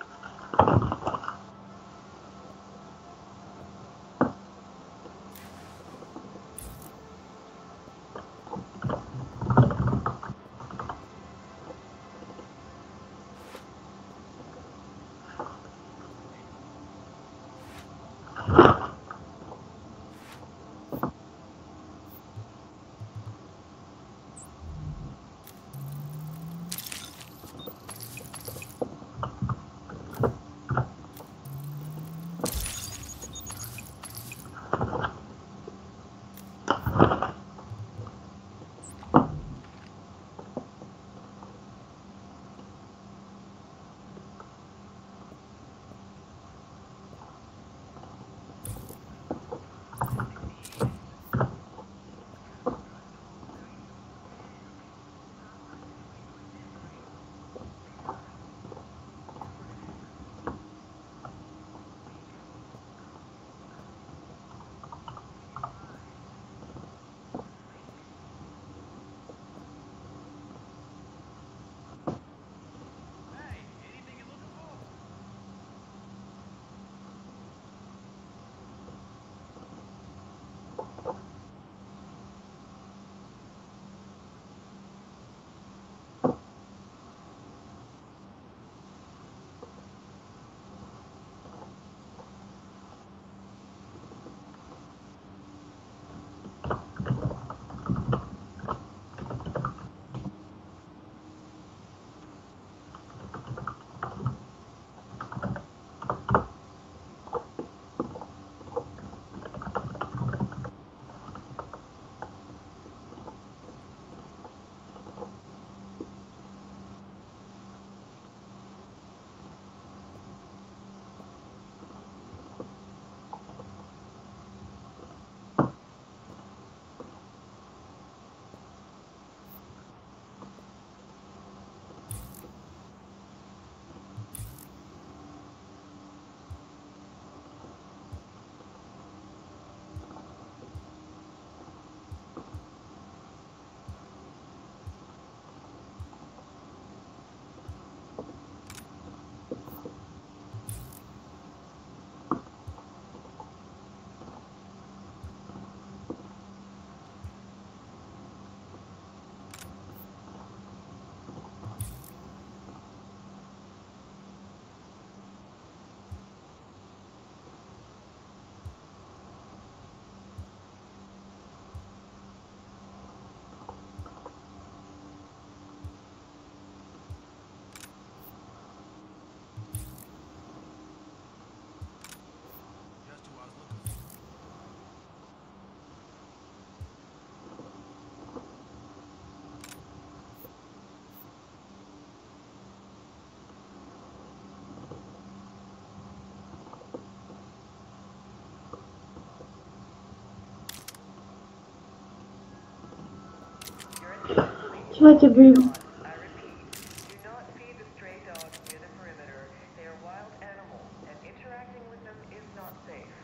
Try to breathe. I repeat, do not feed the stray dogs near the perimeter. They are wild animals, and interacting with them is not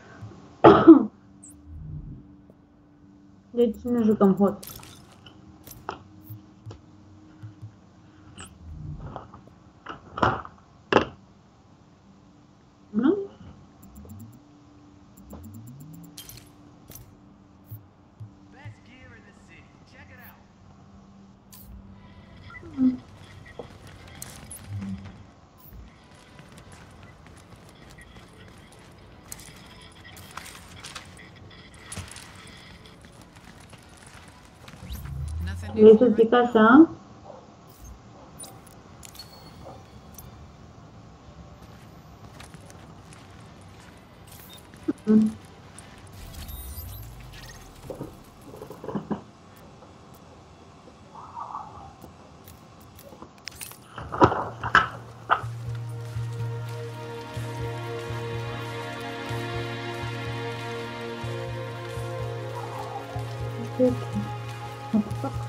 safe. Лично же комфорт. Ну? Best gear in the city. Check it out. Nothing Y new eso for es de right now. casa. Mm. Okay. What the fuck?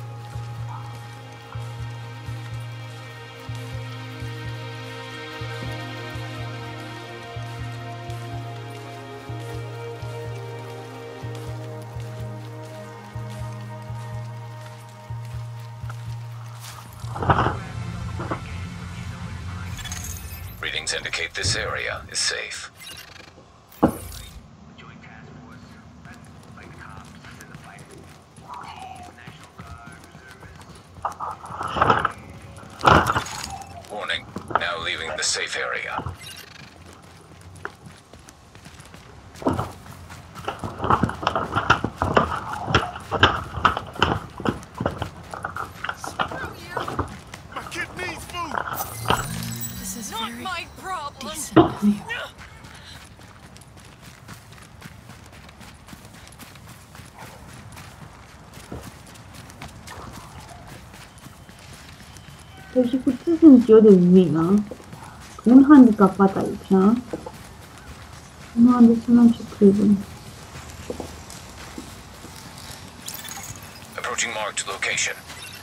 This area is safe. Joint task force, like cops in the fight. Police, National Guard, reservists. Warning, now leaving the safe area. This is not very My problem. decent of you. 여기 붙으신 지어도 있나? 공한데 깎아다 있잖아. 공한데 수면식 그리고. Approaching marked location.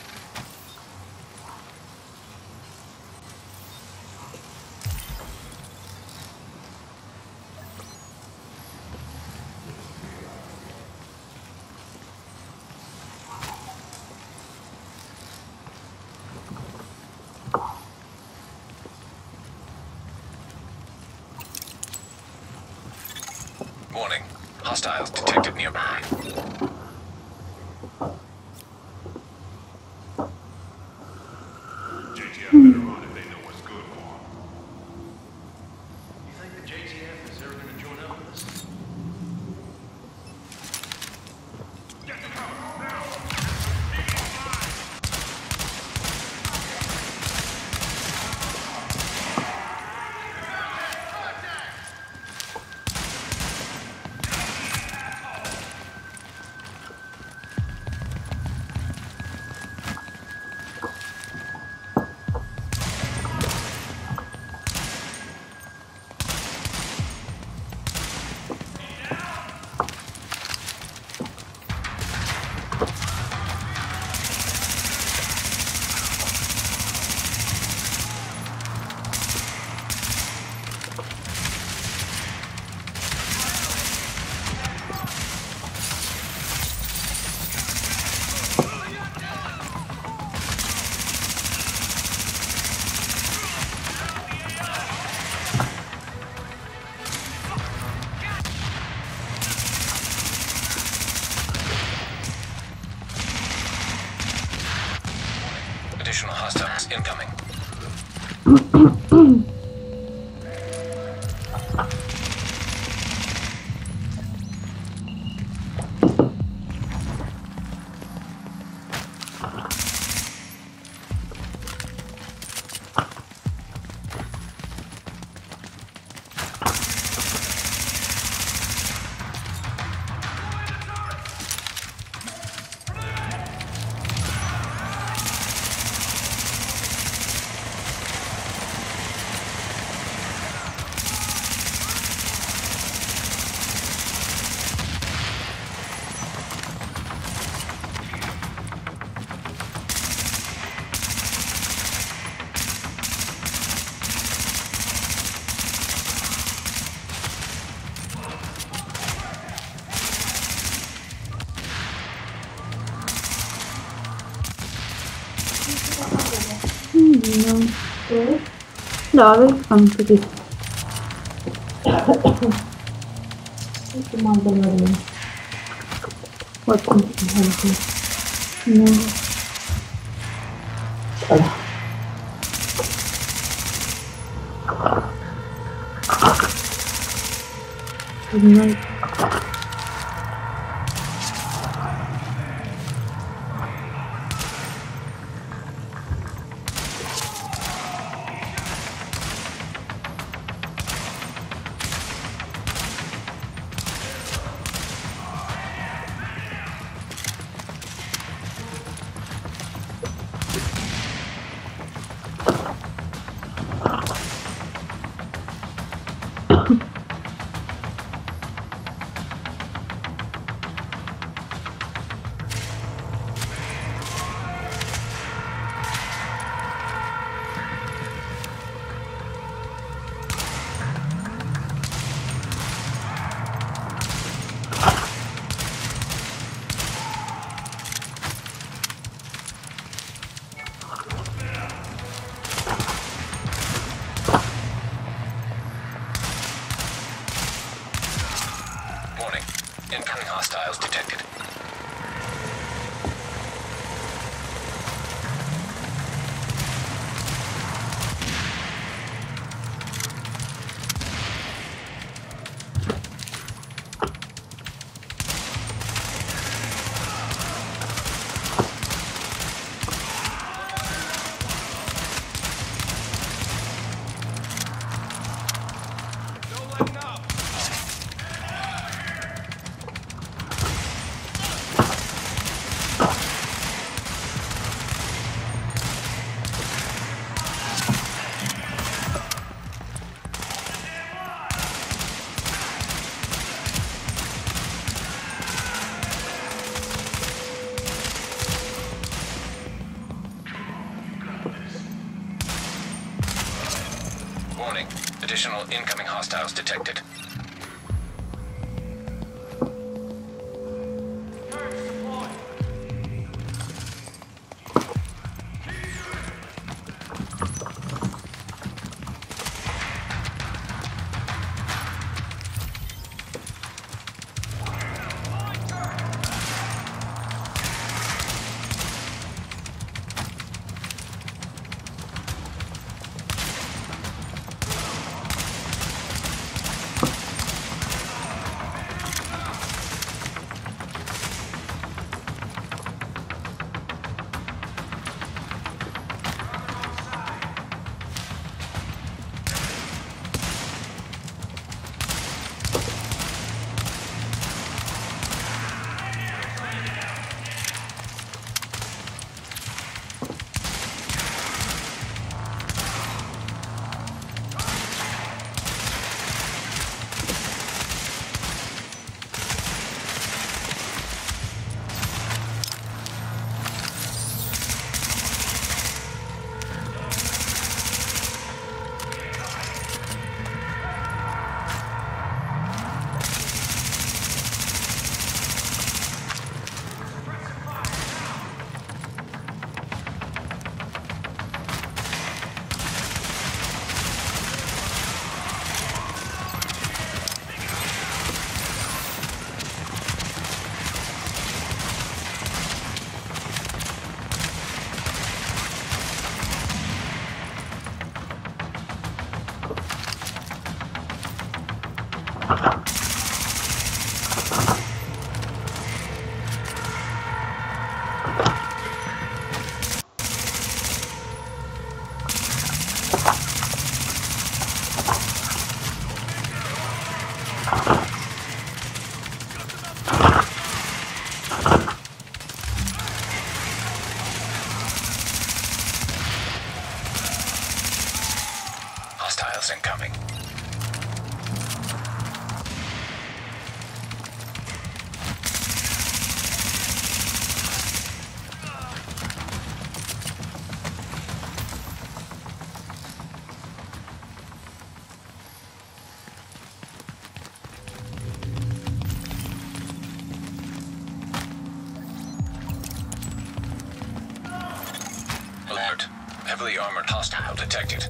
Warning, hostiles detected nearby. J T F better run if they know what's good for them. You think the J T F is ever gonna join up with us? Get to cover, now! Additional hostiles incoming. 음, 네. 나를 감추기. 이렇게 만들어야 어떤 괜찮지? 음. 정말. Incoming hostiles detected. Warning. Additional incoming hostiles detected. Hostiles incoming. Alert. Heavily armored hostile detected.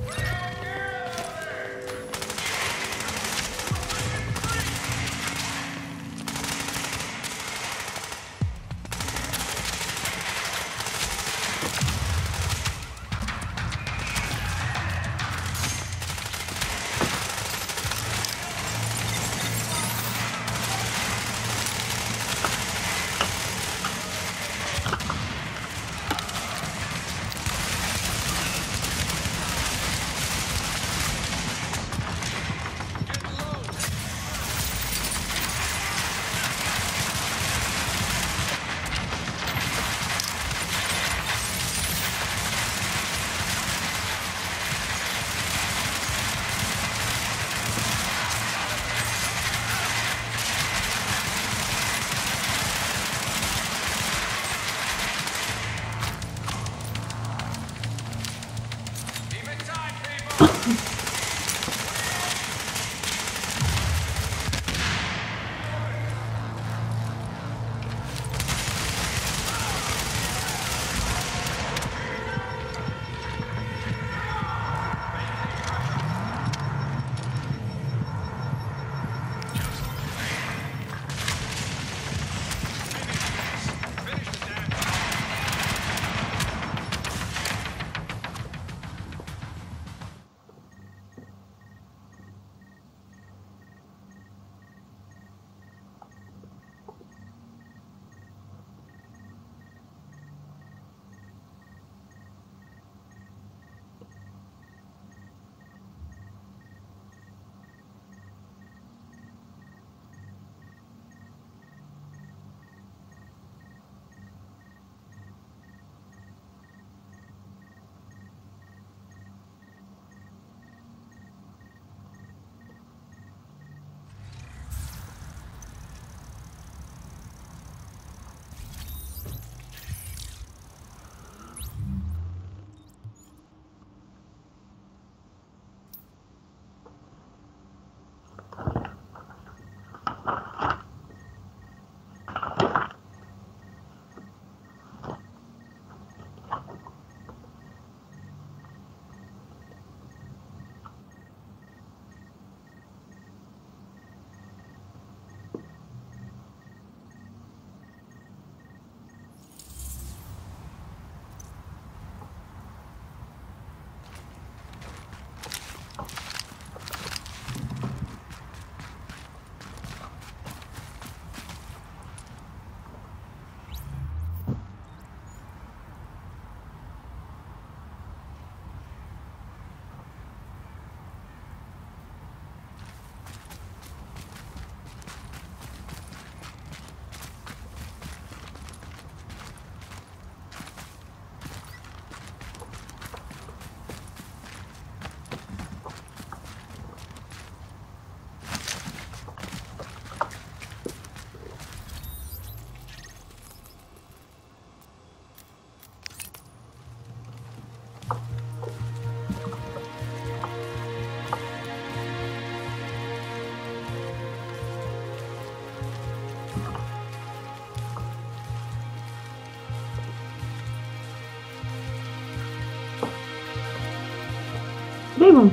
Ok, bun.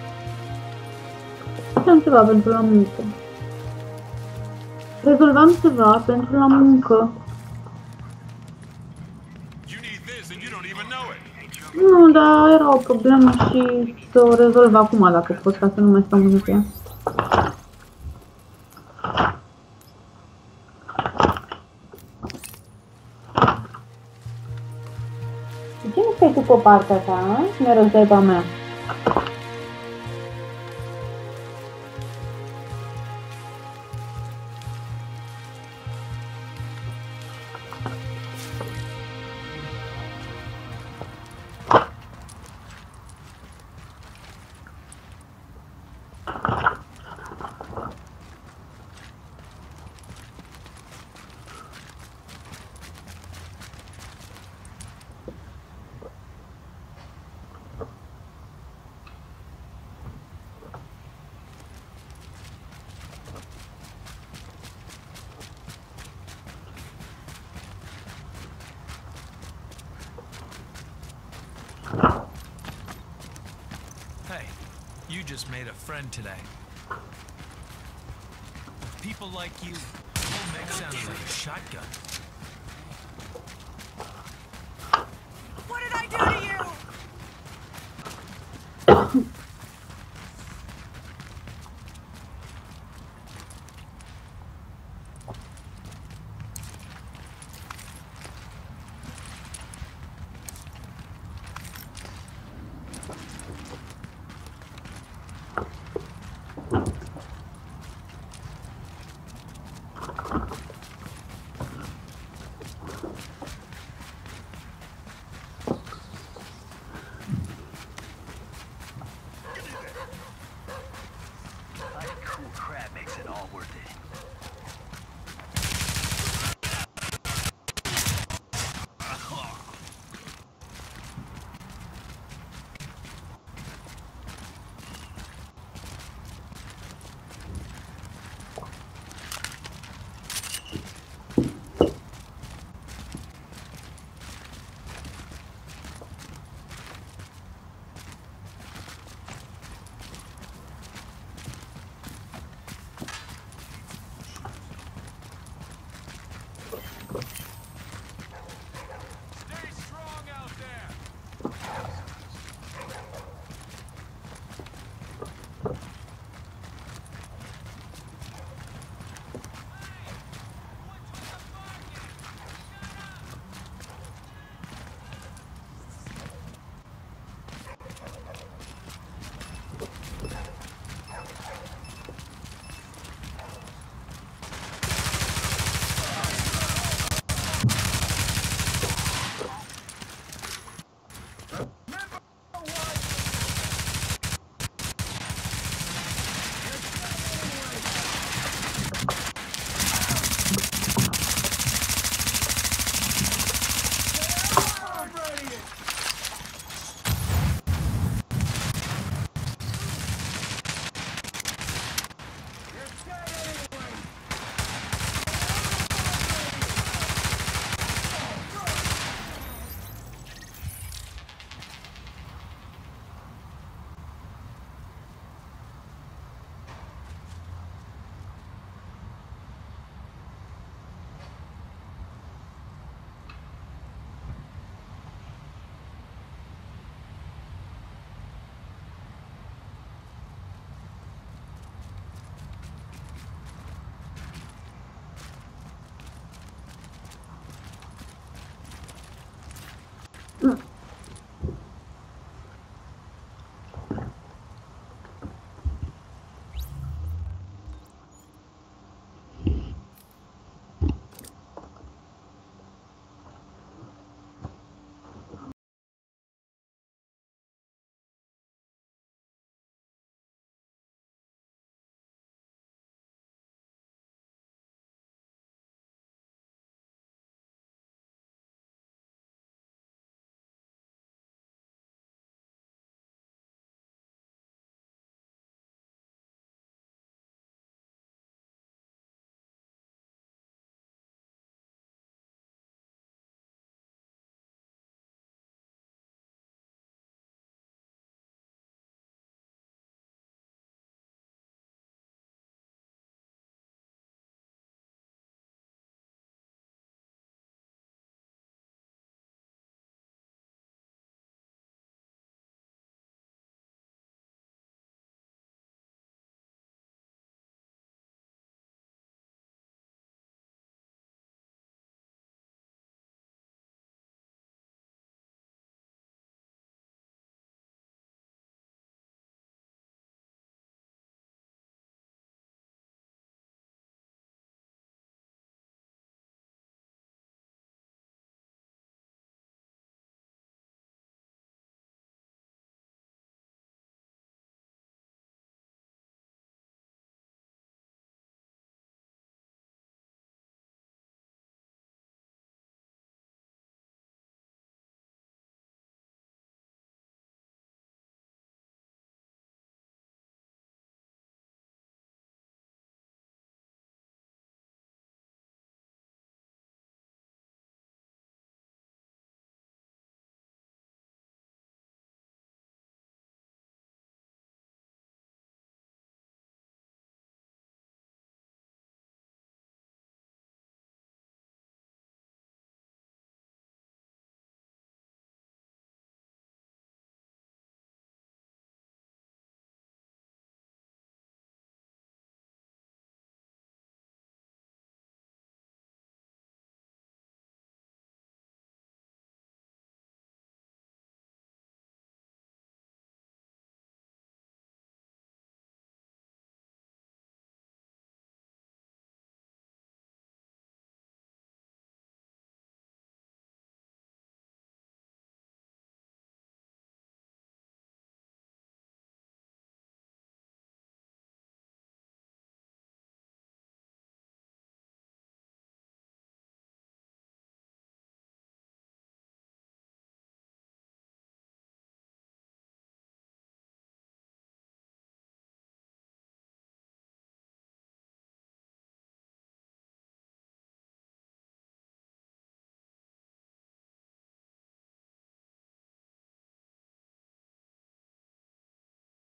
Facem ceva pentru la muncă. Rezolvam ceva pentru la muncă. Nu, dar era o problemă și să o rezolv acum, dacă pot, ca să nu mai stau mult pe ea. De ce nu stai tu pe partea ta, a? Și mi-a răzdai pe a mea? Hey, you just made a friend today. People like you, whole mech sounded like a shotgun. What did I do to you? Cool crap makes it all worth it.